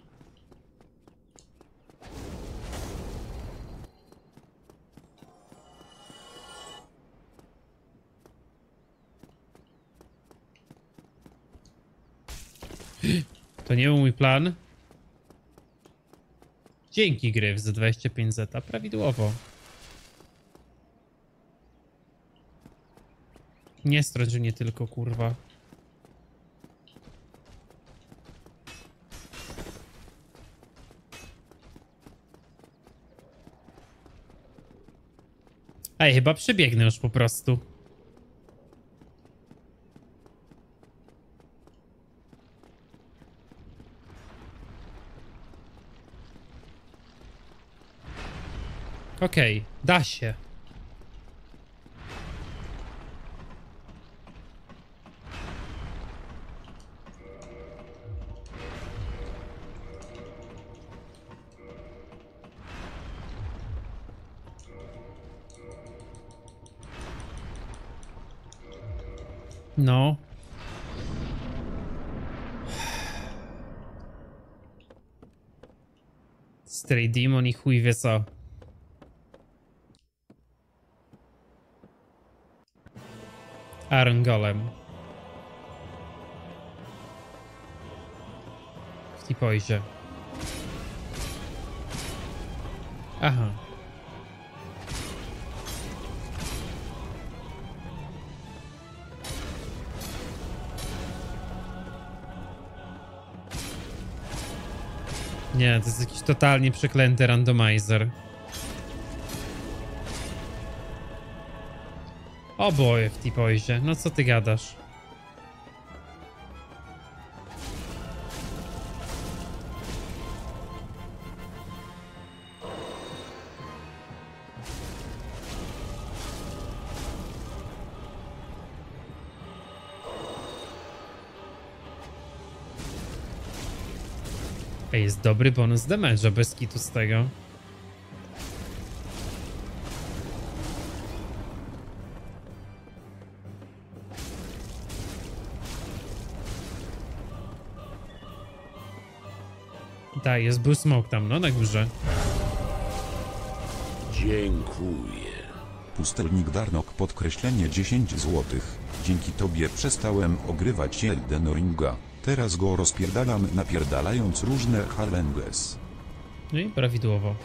To nie był mój plan. Dzięki gry za dwadzieścia pięć zeta, prawidłowo. Nie strąć mnie tylko, kurwa. Ej, chyba przebiegnę już po prostu. Okej, okay, da się. No. Stray Demon i chuj wie co. Iron Golem. W T-Poizie. Aha. Nie, to jest jakiś totalnie przeklęty randomizer. Oboje w T-Poizie, no co ty gadasz? Ej, jest dobry bonus damage'a bez kitu z tego. Tak, jest Blue Smoke tam, no na górze. Dziękuję. Pustelnik Darnok podkreślenie dziesięć złotych. Dzięki tobie przestałem ogrywać Elden Ringa. Teraz go rozpierdalam, napierdalając różne halenges. No i prawidłowo.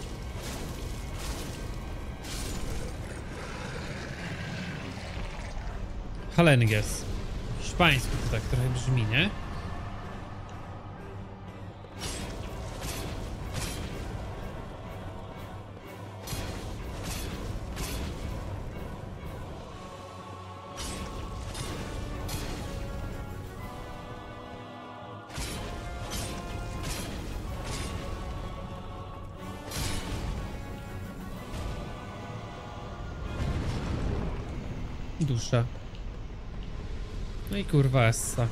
Halenges. Hiszpański to tak trochę brzmi, nie? Dusza. No i kurwa essa.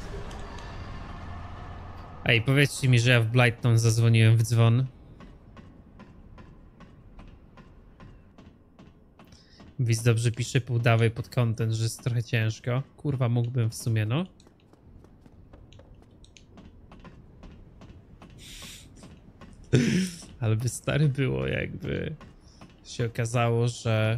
Ej, powiedzcie mi, że ja w Blighttown zadzwoniłem w dzwon. Widz dobrze pisze, półdawaj pod content, że jest trochę ciężko. Kurwa, mógłbym w sumie, no. Ale by stary było, jakby się okazało, że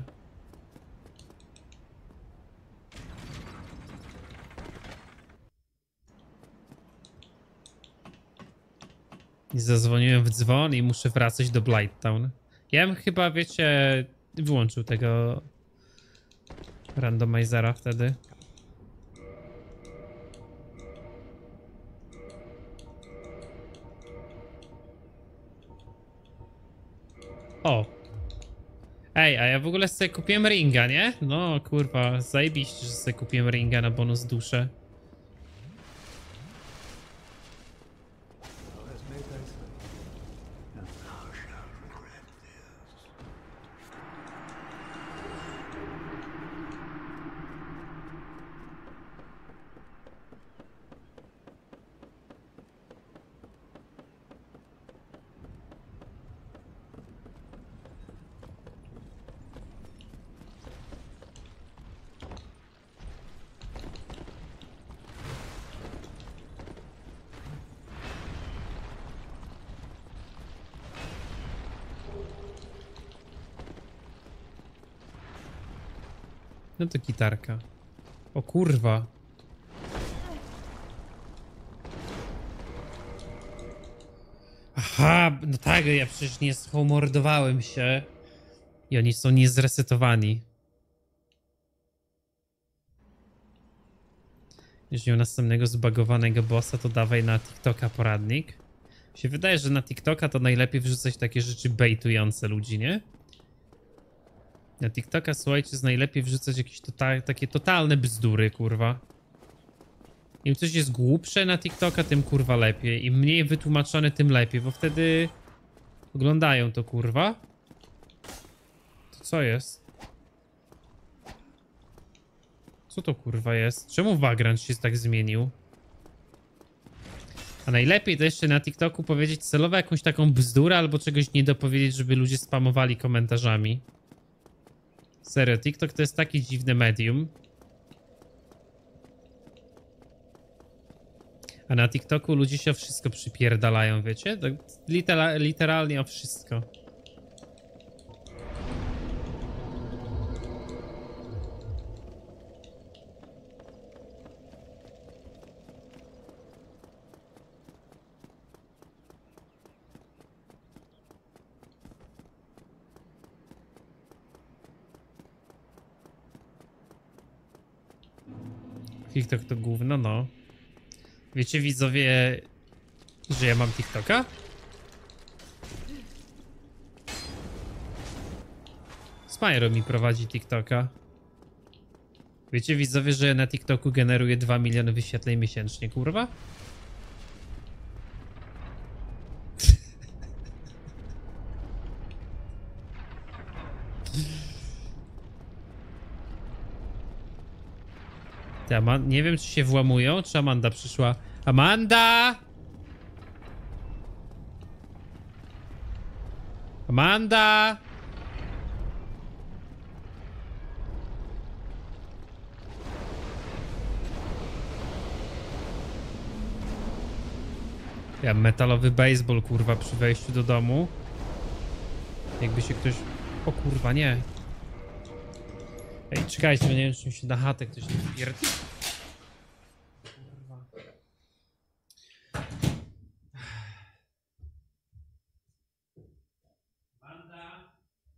i zadzwoniłem w dzwon i muszę wracać do Blighttown. Ja bym chyba, wiecie, wyłączył tego randomizera wtedy. O! Ej, a ja w ogóle sobie kupiłem ringa, nie? No kurwa, zajebiście, że sobie kupiłem ringa na bonus duszę. No to gitarka. O kurwa. Aha, no tak, ja przecież nie schomordowałem się. I oni są niezresetowani. Jeśli u następnego zbagowanego bossa, to dawaj na TikToka poradnik. Mi się wydaje, że na TikToka to najlepiej wrzucać takie rzeczy bejtujące ludzi, nie? Na TikToka, słuchajcie, jest najlepiej wrzucać jakieś tota takie totalne bzdury, kurwa. Im coś jest głupsze na TikToka, tym kurwa lepiej. Im mniej wytłumaczone, tym lepiej, bo wtedy oglądają to, kurwa. To co jest? Co to kurwa jest? Czemu Vagrant się tak zmienił? A najlepiej to jeszcze na TikToku powiedzieć celowo jakąś taką bzdurę albo czegoś nie dopowiedzieć, żeby ludzie spamowali komentarzami. Serio, TikTok to jest takie dziwne medium. A na TikToku ludzie się o wszystko przypierdalają, wiecie? Tak litera literalnie o wszystko. TikTok to gówno, no. Wiecie widzowie, że ja mam TikToka? Spyro mi prowadzi TikToka. Wiecie widzowie, że ja na TikToku generuję dwa miliony wyświetleń miesięcznie, kurwa? Ja nie wiem, czy się włamują, czy Amanda przyszła. Amanda! Amanda! Ja metalowy baseball, kurwa, przy wejściu do domu. Jakby się ktoś... O kurwa, nie. Ej, czekajcie, nie wiem, czy mi się na chatę ktoś nie pierd... Kurwa. Banda.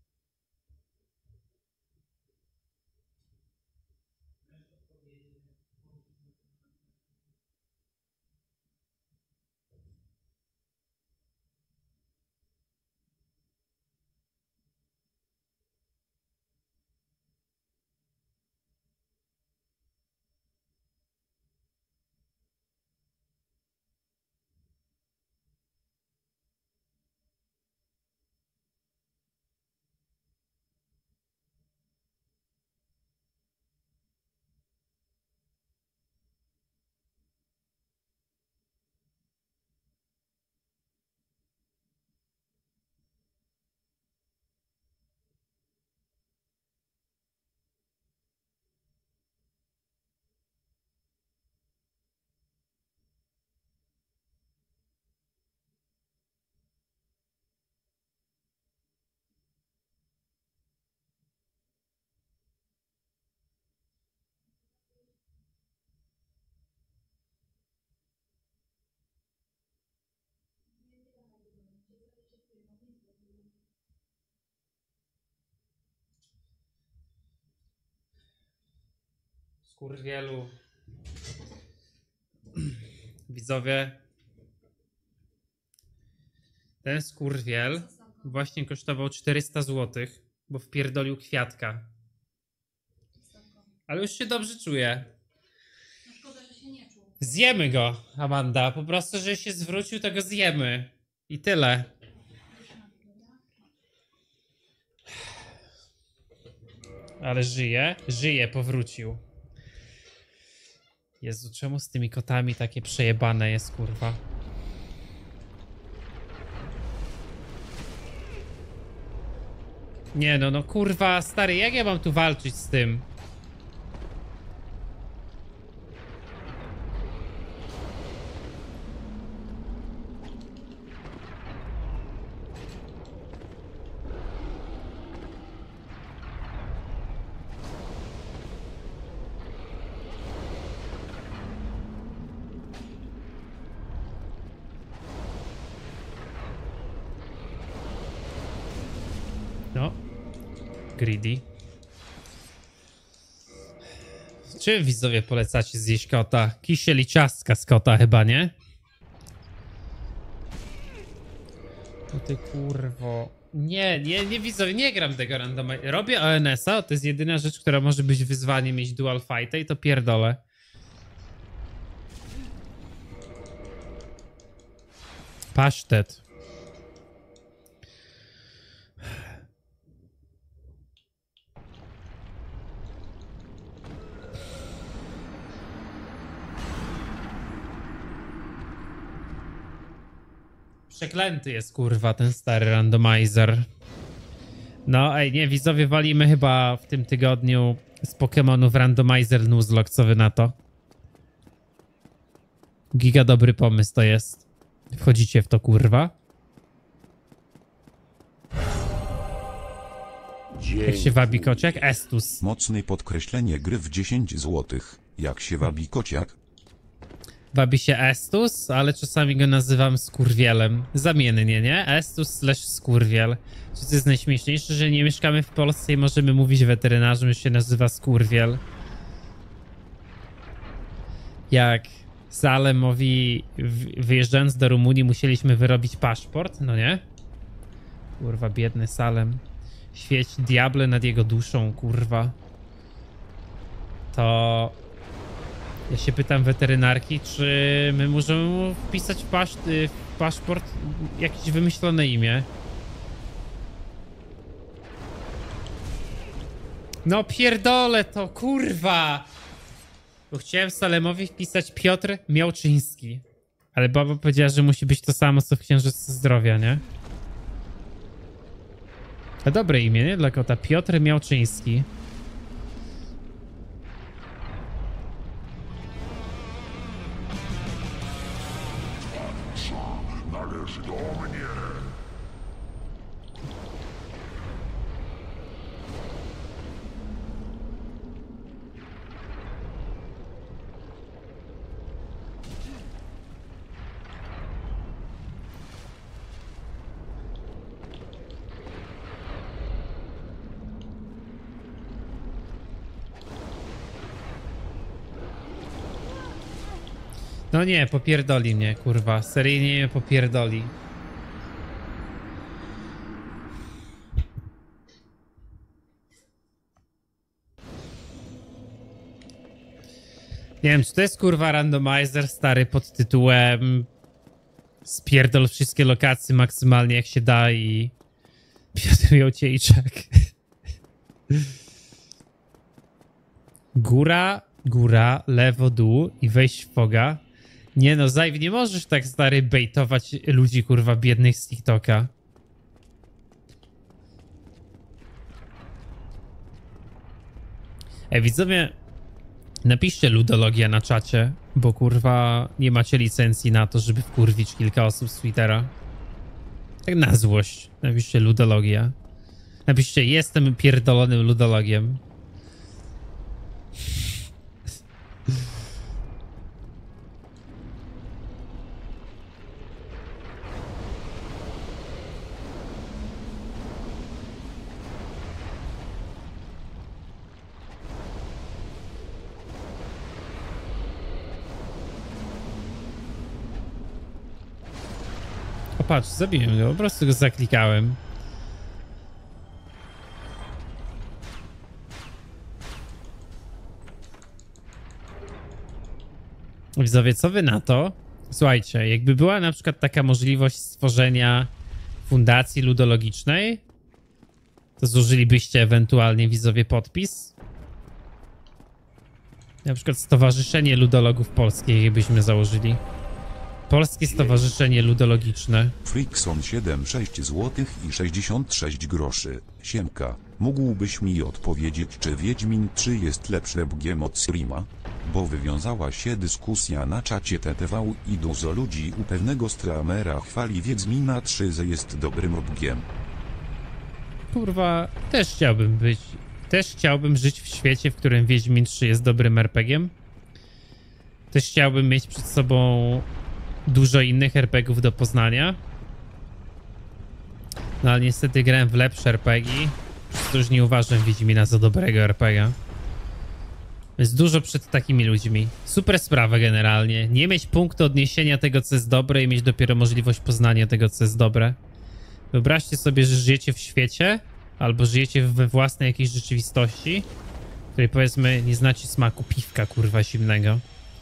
Skurwielu. Widzowie. Ten skurwiel właśnie kosztował czterysta złotych, bo wpierdolił kwiatka. Ale już się dobrze czuję. Szkoda, że się nie czuł. Zjemy go, Amanda. Po prostu, że się zwrócił, to go zjemy. I tyle. Ale żyje? Żyje, powrócił. Jezu, czemu z tymi kotami takie przejebane jest, kurwa? Nie no, no kurwa, stary, jak ja mam tu walczyć z tym? No. Greedy. Czy widzowie polecacie zjeść kota? Kisiel i ciastka z kota chyba, nie? O ty kurwo. Nie, nie, nie widzowie, nie gram tego randoma. Robię O N S-a, to jest jedyna rzecz, która może być wyzwaniem, mieć dual fighta i to pierdolę. Pasztet. Przeklęty jest, kurwa, ten stary randomizer. No ej, nie, widzowie, walimy chyba w tym tygodniu z Pokemonów randomizer Nuzlocke, co wy na to? Giga dobry pomysł to jest. Wchodzicie w to, kurwa? Jak się wabi kociak? Estus. Mocne podkreślenie gry w dziesięć złotych. Jak się wabi kociak? Wabi się Estus, ale czasami go nazywam skurwielem. Zamiennie, nie? Estus slash skurwiel. Co jest najśmieszniejsze, że nie mieszkamy w Polsce i możemy mówić weterynarzom, że się nazywa skurwiel. Jak Salemowi wyjeżdżając do Rumunii musieliśmy wyrobić paszport, no nie? Kurwa, biedny Salem. Świeć diable nad jego duszą, kurwa. To... Ja się pytam weterynarki, czy my możemy mu wpisać w, pasz w paszport jakieś wymyślone imię. No pierdolę to, kurwa! Bo chciałem Salemowi wpisać Piotr Miałczyński. Ale baba powiedziała, że musi być to samo, co w Księżycu Zdrowia, nie? A dobre imię, nie? Dla kota. Piotr Miałczyński. Należy do mnie. No nie, popierdoli mnie, kurwa. Seryjnie mnie popierdoli. Nie wiem, czy to jest kurwa randomizer stary pod tytułem spierdol wszystkie lokacje maksymalnie jak się da i Piotr Miałczyńczak. Góra, góra, lewo, dół i wejść w foga. Nie no, Zajw, nie możesz tak stary bejtować ludzi kurwa biednych z TikToka. Ej, widzowie, napiszcie ludologia na czacie, bo kurwa nie macie licencji na to, żeby wkurwić kilka osób z Twittera. Tak na złość. Napiszcie ludologia. Napiszcie, jestem pierdolonym ludologiem. O patrz, zabiłem go, po prostu go zaklikałem. Widzowie, co wy na to? Słuchajcie, jakby była na przykład taka możliwość stworzenia fundacji ludologicznej, to złożylibyście ewentualnie, widzowie, podpis? Na przykład Stowarzyszenie Ludologów Polskich, jakbyśmy założyli. Polskie Stowarzyszenie Ludologiczne. Frickson siedem sześć złotych i sześćdziesiąt sześć groszy. Siemka, mógłbyś mi odpowiedzieć, czy Wiedźmin trzy jest lepszy bgiem od Srima? Bo wywiązała się dyskusja na czacie T T V i dużo ludzi u pewnego streamera chwali Wiedźmina trzy, że jest dobrym bgiem. Kurwa, też chciałbym być... Też chciałbym żyć w świecie, w którym Wiedźmin trzy jest dobrym er pe giem. Też chciałbym mieć przed sobą dużo innych er pe gów do poznania. No ale niestety grałem w lepsze er pe gi, przez to już nie uważam Wiedźmina za dobrego er pe ga. Jest dużo przed takimi ludźmi. Super sprawa generalnie. Nie mieć punktu odniesienia tego, co jest dobre i mieć dopiero możliwość poznania tego, co jest dobre. Wyobraźcie sobie, że żyjecie w świecie, albo żyjecie we własnej jakiejś rzeczywistości, w której powiedzmy nie znacie smaku piwka kurwa zimnego.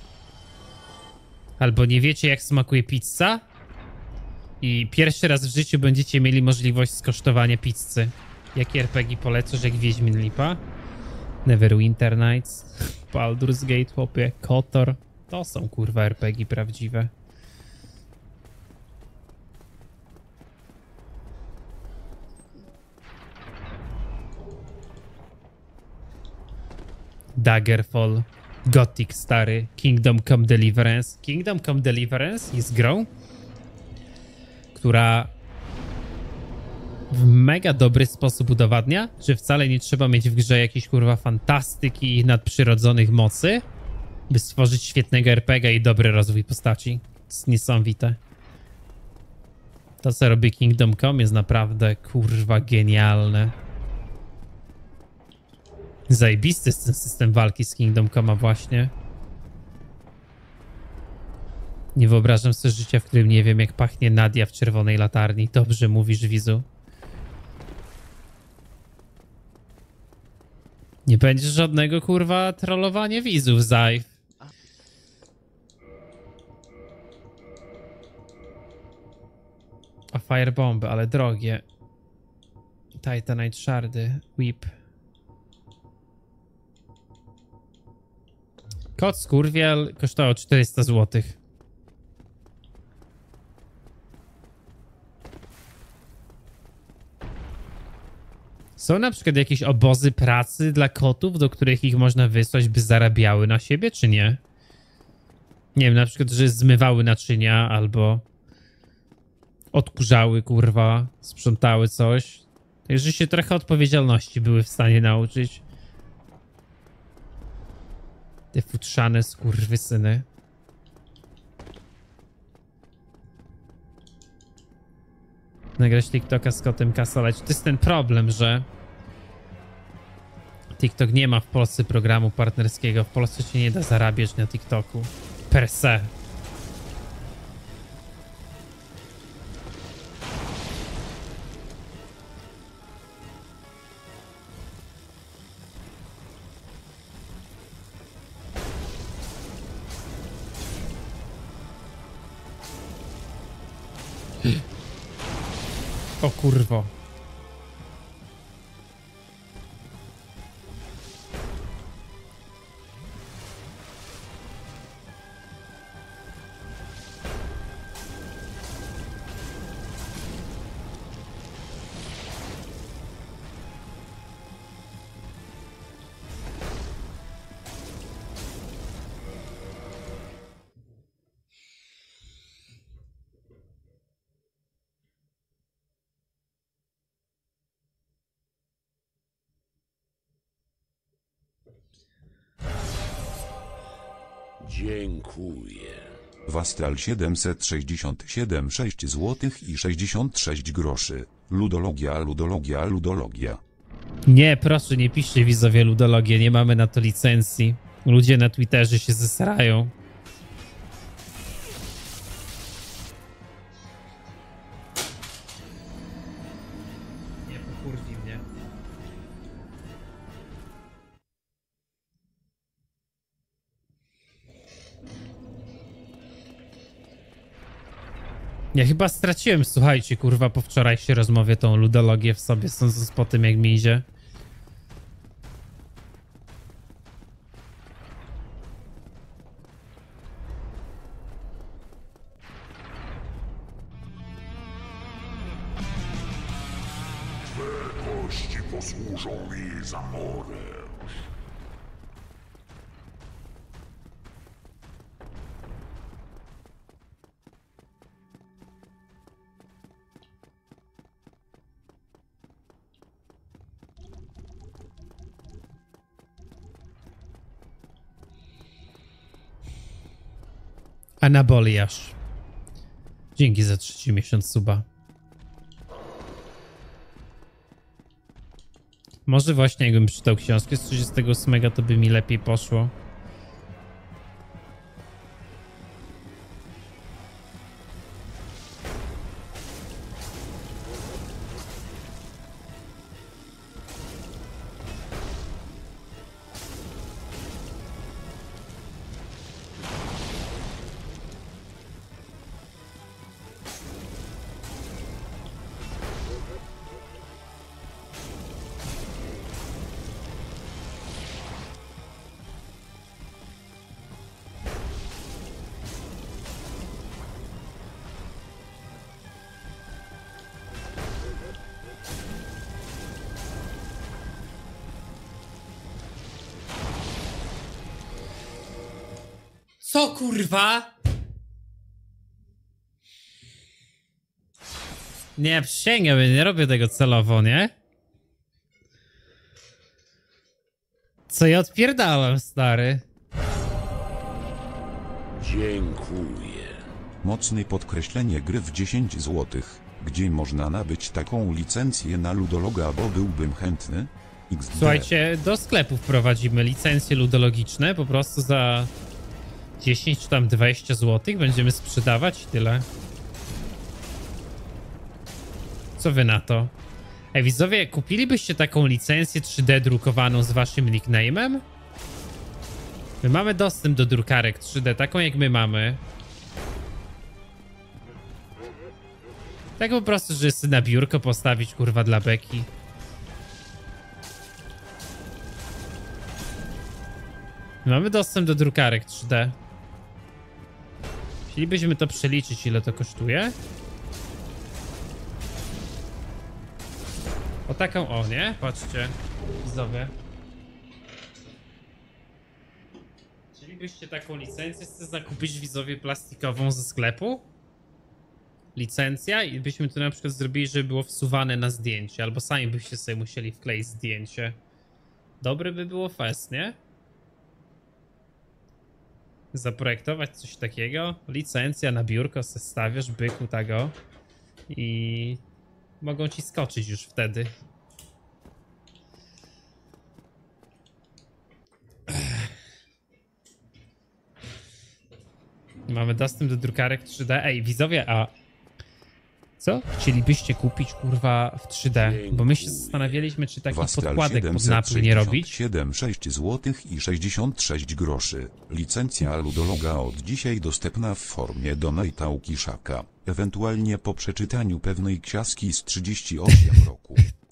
Albo nie wiecie, jak smakuje pizza i pierwszy raz w życiu będziecie mieli możliwość skosztowania pizzy. Jakie er pe gi polecasz, jak Wiedźmin lipa? Neverwinter Nights, Baldur's Gate, chłopie, Kotor. To są kurwa er pe gi prawdziwe. Daggerfall, Gothic stary, Kingdom Come Deliverance. Kingdom Come Deliverance jest grą, która w mega dobry sposób udowadnia, że wcale nie trzeba mieć w grze jakiejś kurwa fantastyki i nadprzyrodzonych mocy, by stworzyć świetnego er pe ga i dobry rozwój postaci. To jest niesamowite. To, co robi Kingdom Come, jest naprawdę kurwa genialne. Zajebisty jest ten system walki z Kingdom Come'a właśnie. Nie wyobrażam sobie życia, w którym nie wiem, jak pachnie Nadia w czerwonej latarni. Dobrze mówisz, widzu. Nie będzie żadnego kurwa trollowania widzów, Zajw. A firebomby, ale drogie. Titanite shardy, whip. Kot skurwiel kosztował czterysta złotych. Są na przykład jakieś obozy pracy dla kotów, do których ich można wysłać, by zarabiały na siebie, czy nie? Nie wiem, na przykład, że zmywały naczynia albo odkurzały, kurwa, sprzątały coś. Także się trochę odpowiedzialności były w stanie nauczyć. Te futrzane skurwysyny. Nagrać TikToka z kotem kasoleć. To jest ten problem, że TikTok nie ma w Polsce programu partnerskiego. W Polsce się nie da zarabiać na TikToku. Per se. O kurwo. Dziękuję. Wastral siedemset sześćdziesiąt siedem sześć złotych i sześćdziesiąt sześć groszy. Ludologia, ludologia, ludologia. Nie, proszę, nie piszcie widzowie ludologię, nie mamy na to licencji. Ludzie na Twitterze się zesrają. Nie, pokurwi mnie. Ja chyba straciłem, słuchajcie, kurwa, po wczorajszej rozmowie tą ludologię w sobie, sądząc po tym, jak mi idzie. Kości posłużą mi za morę. Anaboliasz. Dzięki za trzeci miesiąc suba. Może właśnie jakbym czytał książkę z trzydziestego ósmego, to by mi lepiej poszło. Co kurwa? Nie, przysięgam, nie robię tego celowo, nie? Co ja odpierdałem, stary? Dziękuję. Mocne podkreślenie gry w dziesięć złotych. Gdzie można nabyć taką licencję na ludologa, bo byłbym chętny? X D. Słuchajcie, do sklepów prowadzimy licencje ludologiczne, po prostu za dziesięć czy tam dwadzieścia złotych będziemy sprzedawać i tyle. Co wy na to? Ej, widzowie, kupilibyście taką licencję trzy D drukowaną z waszym nickname'em? My mamy dostęp do drukarek trzy D, taką jak my mamy. Tak po prostu, że sobie na biurko postawić, kurwa, dla beki. Mamy dostęp do drukarek trzy D. Chcielibyśmy to przeliczyć, ile to kosztuje. O taką, o nie? Patrzcie, widzowie. Chcielibyście taką licencję chcę zakupić widzowie plastikową ze sklepu? Licencja i byśmy to na przykład zrobili, żeby było wsuwane na zdjęcie, albo sami byście sobie musieli wkleić zdjęcie. Dobry by było fest, nie? Zaprojektować coś takiego. Licencja na biurko se stawiasz, byku tego. I mogą ci skoczyć już wtedy. Mamy dostęp do drukarek trzy D. Ej, widzowie, a co chcielibyście kupić, kurwa, w trzy D? Bo my się zastanawialiśmy, czy takich Wastral podkładek pod napój nie robić. siedem sześć złotych i sześćdziesiąt sześć groszy. Licencja ludologa od dzisiaj dostępna w formie donate'u Kiszaka, ewentualnie po przeczytaniu pewnej ksiaski z trzydzieści osiem roku.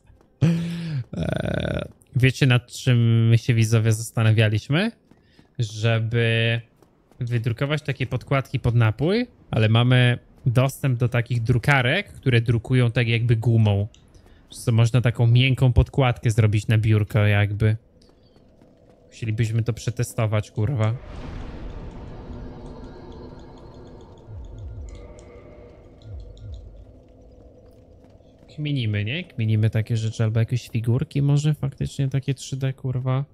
Eee, wiecie, nad czym my się widzowie zastanawialiśmy? Żeby wydrukować takie podkładki pod napój, ale mamy dostęp do takich drukarek, które drukują tak jakby gumą. Co można taką miękką podkładkę zrobić na biurko jakby. Chcielibyśmy to przetestować, kurwa. Kminimy, nie? Kminimy takie rzeczy, albo jakieś figurki może faktycznie takie trzy D, kurwa.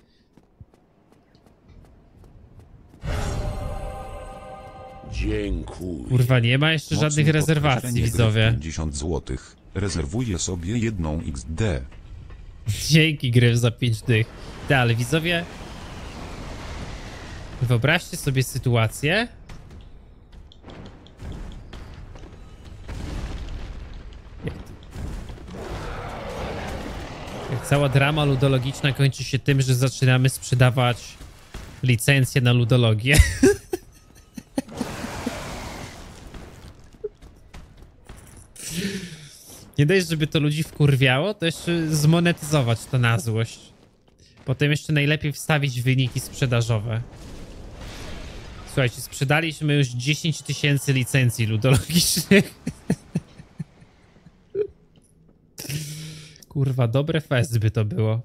Dziękuję. Kurwa, nie ma jeszcze Mocne żadnych rezerwacji, podkreślenie gry w widzowie. pięćdziesiąt złotych. Rezerwuję sobie jedną X D. Dzięki, gry za pięć dych. Te, ale widzowie, wyobraźcie sobie sytuację, jak, jak cała drama ludologiczna kończy się tym, że zaczynamy sprzedawać licencję na ludologię. Nie dość, żeby to ludzi wkurwiało, to jeszcze zmonetyzować to na złość. Potem jeszcze najlepiej wstawić wyniki sprzedażowe. Słuchajcie, sprzedaliśmy już dziesięć tysięcy licencji ludologicznych. Kurwa, dobre fest by to było.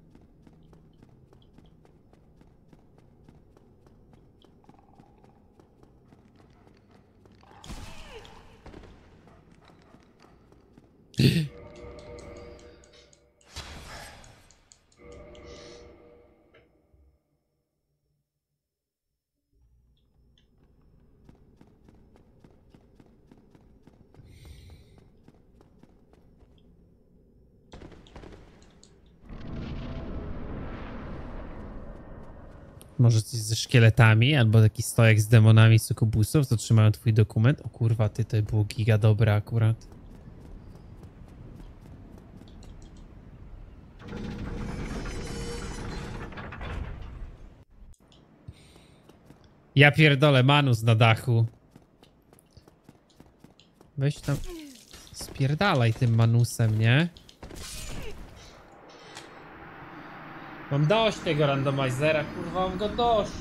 Może coś ze szkieletami, albo taki stojak z demonami sukubusów, co trzymają twój dokument. O kurwa, ty, to było giga dobre akurat. Ja pierdolę, manus na dachu. Weź tam... Spierdalaj tym manusem, nie? Mam dość tego randomizera, kurwa, mam go dość.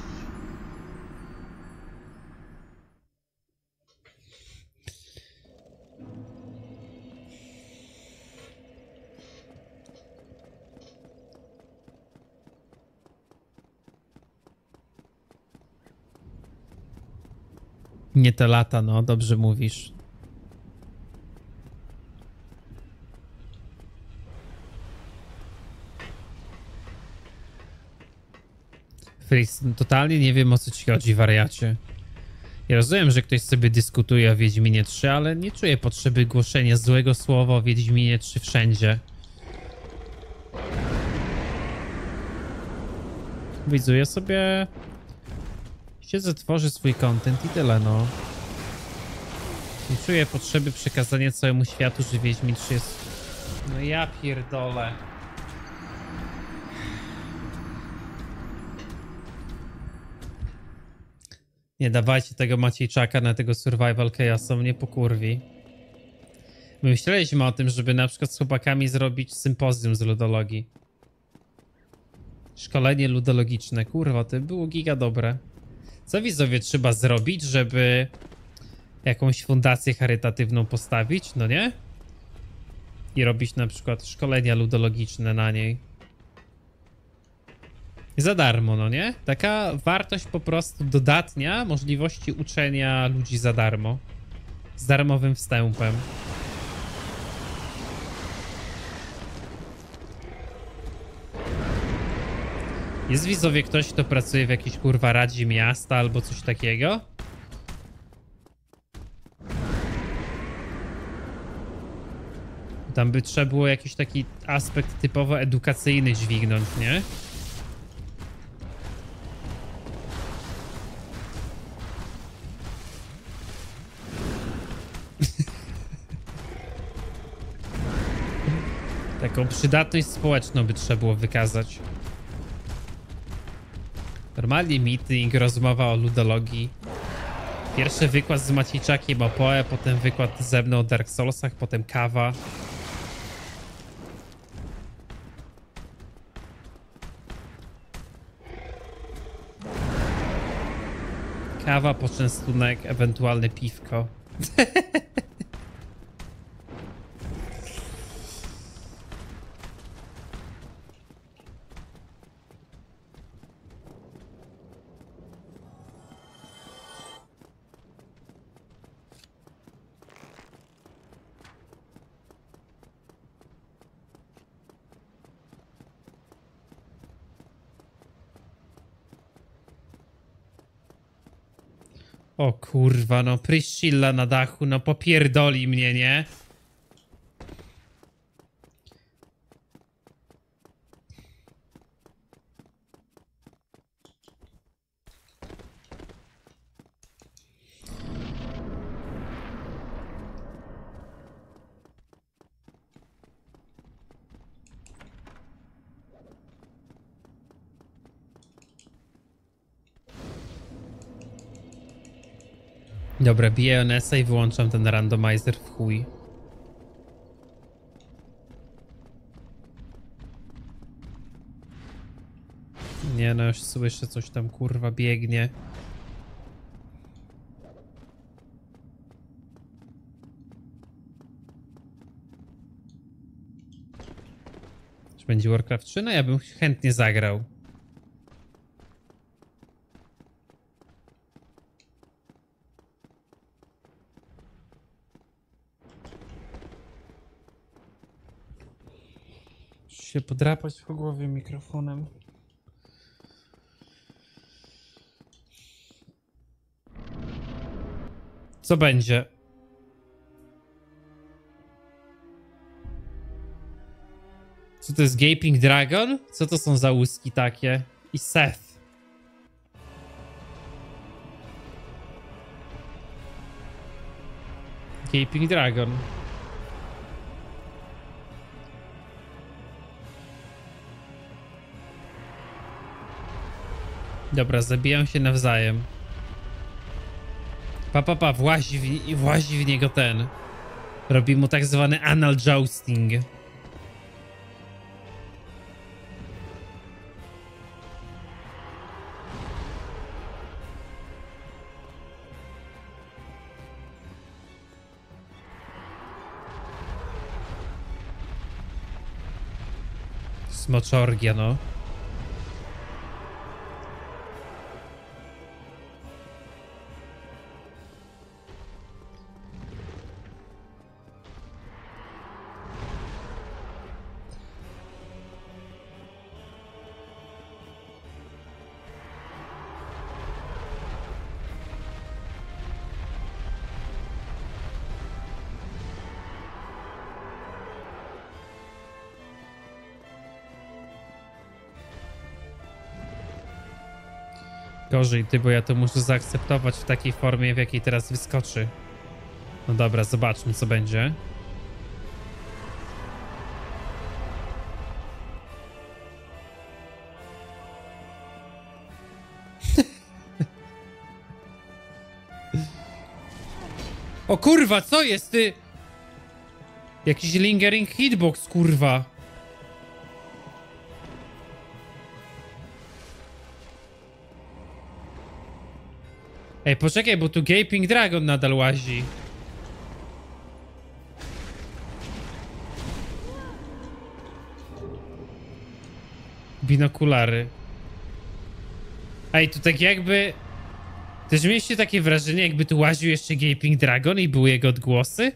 Nie te lata, no, dobrze mówisz. Fris, totalnie nie wiem, o co ci chodzi, wariacie. Ja rozumiem, że ktoś sobie dyskutuje o Wiedźminie trzy, ale nie czuję potrzeby głoszenia złego słowa o Wiedźminie trzy wszędzie. Widzuję sobie... Siedzę, tworzę swój content i tyle, no. Nie czuję potrzeby przekazania całemu światu, że Wiedźmin trzy jest... No ja pierdolę. Nie dawajcie tego Maciejczaka na tego Survival Chaosa, mnie pokurwi. My myśleliśmy o tym, żeby na przykład z chłopakami zrobić sympozjum z ludologii. Szkolenie ludologiczne, kurwa, to było giga dobre. Co widzowie trzeba zrobić, żeby jakąś fundację charytatywną postawić, no nie? i robić na przykład szkolenia ludologiczne na niej. Za darmo, no nie? Taka wartość po prostu dodatnia możliwości uczenia ludzi za darmo. Z darmowym wstępem. Jest widzowie ktoś, kto pracuje w jakiejś kurwa Radzie Miasta albo coś takiego? Tam by trzeba było jakiś taki aspekt typowo edukacyjny dźwignąć, nie? Taką przydatność społeczną by trzeba było wykazać. Normalnie meeting, rozmowa o ludologii. Pierwszy wykład z Maciejczakiem o Poe, potem wykład ze mną o Dark Soulsach, potem kawa. Kawa, poczęstunek, ewentualne piwko. O kurwa, no Priscilla na dachu, no popierdoli mnie, nie? Dobra, biję N S A i wyłączam ten randomizer w chuj. Nie no, już słyszę, coś tam kurwa biegnie. Czy będzie Warcraft trzy? No ja bym chętnie zagrał. Się podrapać po głowie mikrofonem. Co będzie? Co to jest Gaping Dragon? Co to są za łuski takie? I Seth. Gaping Dragon. Dobra, zabijają się nawzajem. Pa, pa, pa, włazi w, włazi w niego ten. Robi mu tak zwany anal jousting. Smoczorgia, no. Gorzej ty, bo ja to muszę zaakceptować w takiej formie, w jakiej teraz wyskoczy. No dobra, zobaczmy co będzie. O kurwa, co jest ty? Jakiś lingering hitbox, kurwa. Ej, poczekaj, bo tu Gaping Dragon nadal łazi. Binokulary. Ej, tu tak jakby... Też mieliście takie wrażenie, jakby tu łaził jeszcze Gaping Dragon i były jego odgłosy?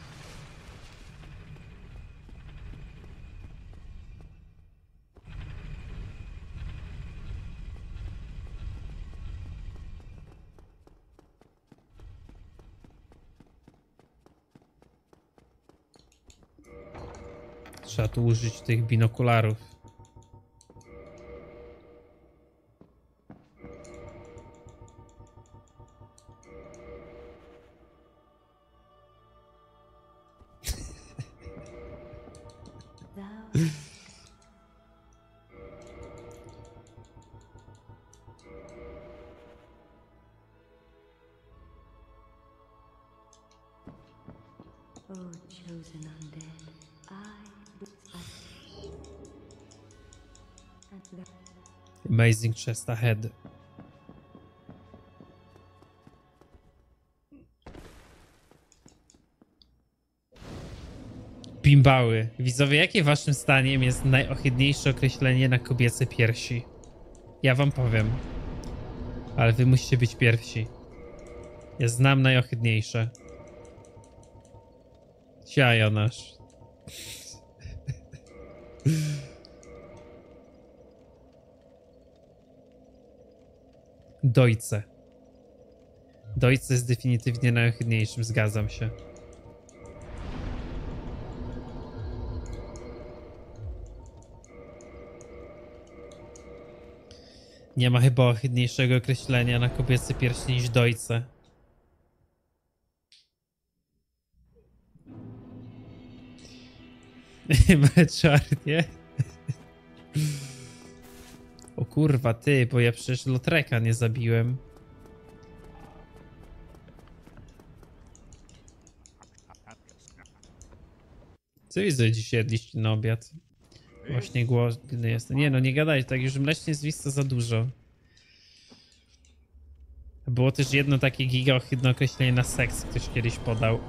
Trzeba tu użyć tych binokularów. Oh, chosen undead, I was and that Amazing chest ahead. Bimbały. Widzowie, jakie waszym zdaniem jest najohydniejsze określenie na kobiece piersi? Ja wam powiem. Ale wy musicie być pierwsi. Ja znam najohydniejsze. Cia, Jonasz. Dojce. Dojce jest definitywnie najohydniejszym, zgadzam się. Nie ma chyba ohydniejszego określenia na kobiecy piersi niż dojce. Meczarnie. O kurwa, ty, bo ja przecież Lotreka nie zabiłem. Co widzę, dziś jedliście na obiad? Właśnie głodny jestem. Nie no, nie gadaj, tak już mlecznie zwist to za dużo. Było też jedno takie giga ohydne określenie na seks, ktoś kiedyś podał.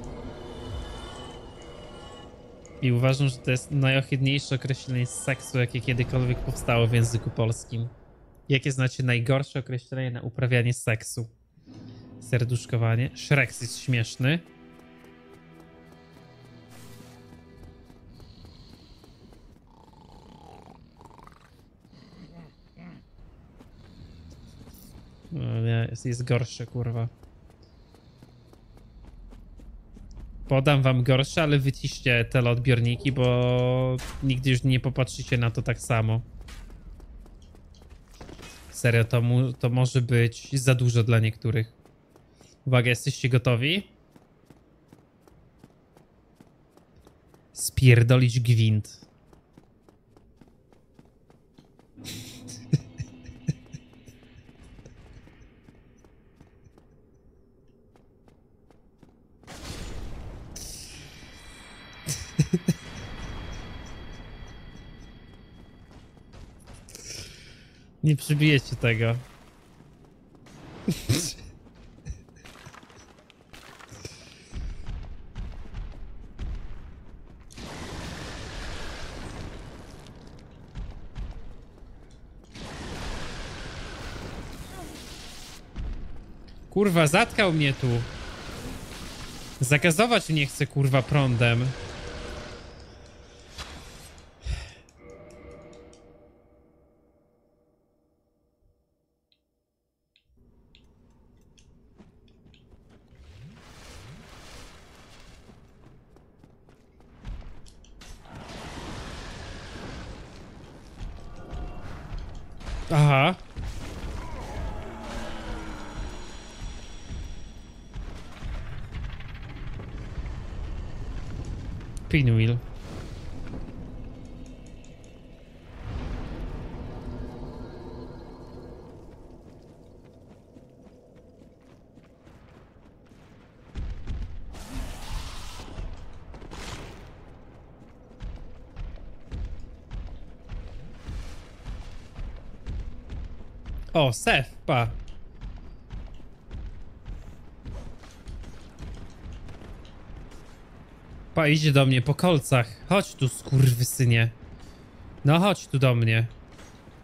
I uważam, że to jest najohydniejsze określenie seksu, jakie kiedykolwiek powstało w języku polskim. Jakie znacie najgorsze określenie na uprawianie seksu? Serduszkowanie. Shrek jest śmieszny. No, nie, jest, jest gorsze, kurwa. Podam wam gorsze, ale wyciście teleodbiorniki, bo nigdy już nie popatrzycie na to tak samo. Serio, to, mu, to może być za dużo dla niektórych. Uwaga, jesteście gotowi? Spierdolić gwint. Nie przybijecie tego. Kurwa, zatkał mnie tu. Zagazować nie chcę, kurwa, prądem. Aha. Pinwheel. O, Seth, pa. Pa, idzie do mnie po kolcach. Chodź tu, skurwysynie. No chodź tu do mnie.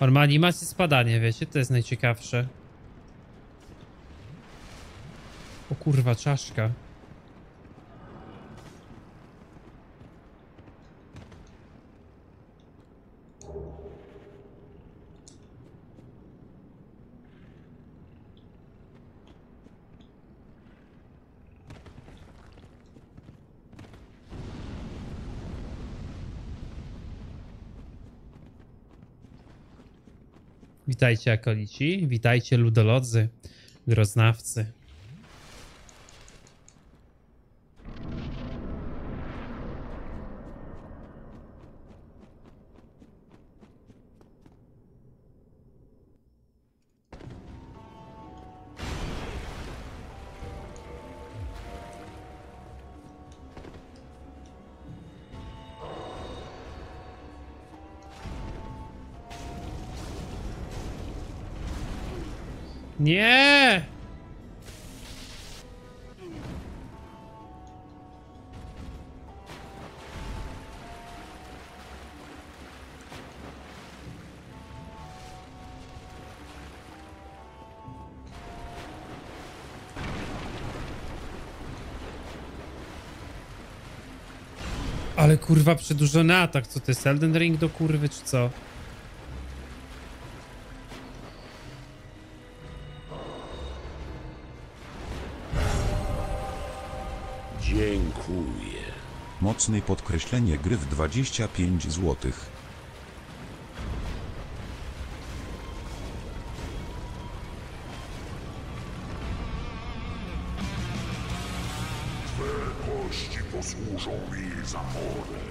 On ma animację spadania, wiecie? To jest najciekawsze. O kurwa, czaszka. Witajcie akolici, witajcie ludolodzy, groznawcy. Nie! Ale kurwa przedłużony atak, co to jest Elden Ring do kurwy czy co? Dziękuję. Mocne podkreślenie gry w dwadzieścia pięć złotych. Kości posłużą mi za morę.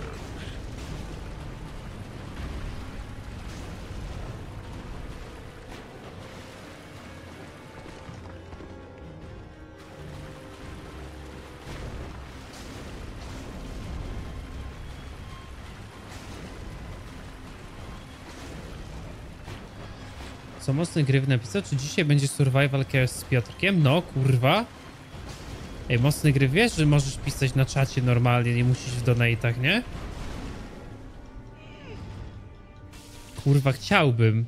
Co mocny gry napisał? Czy dzisiaj będzie Survival Chaos z Piotrkiem? No, kurwa. Ej, mocny gry, wiesz, że możesz pisać na czacie normalnie, nie musisz w donate'ach, nie? Kurwa, chciałbym.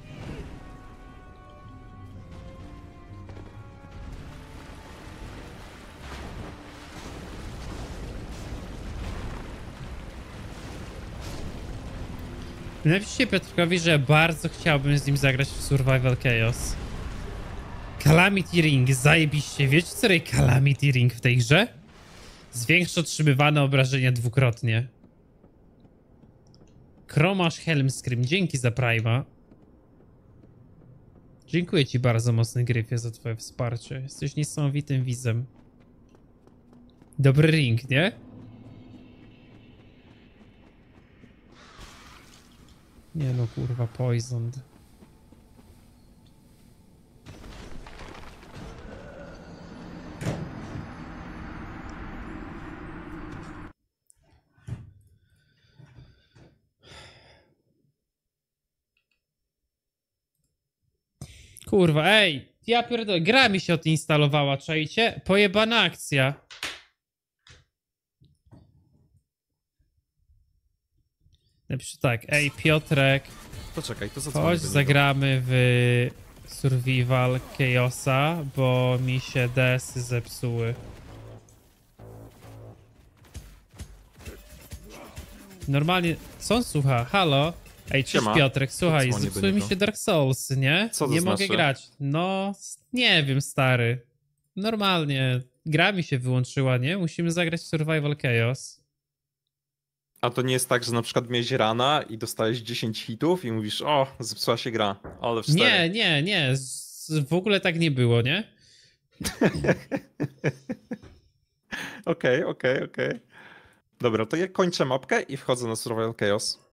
Napiszcie Piotrkowi, że bardzo chciałbym z nim zagrać w Survival Chaos. Calamity Ring, zajebiście. Wiecie, co robi Calamity Ring w tej grze? Zwiększa otrzymywane obrażenia dwukrotnie. Kromasz Helmscream, dzięki za Prima. Dziękuję ci bardzo, mocny Gryfie, za twoje wsparcie. Jesteś niesamowitym widzem. Dobry ring, nie? Nie no, kurwa, poisoned. Kurwa, ej! Ja pierdolę, gra mi się odinstalowała, czajcie? Pojebana akcja. Napiszę tak, ej Piotrek, To czekaj, to zadzwonię chodź do niego. zagramy w Survival Chaosa, bo mi się desy zepsuły. Normalnie, co on słucha? Halo? Ej, cześć Siema. Piotrek, słuchaj, Zadzwonię do zepsuły mi niego. się Dark Souls, nie? Co to nie znaczy? mogę grać. No, s- nie wiem, stary. Normalnie, gra mi się wyłączyła, nie? Musimy zagrać w Survival Chaos. A to nie jest tak, że na przykład miałeś rana i dostałeś dziesięć hitów i mówisz, o, zepsuła się gra, ale w Nie, nie, nie, z- w ogóle tak nie było, nie? Okej, okej, okej. Dobra, to ja kończę mapkę i wchodzę na Survival Chaos.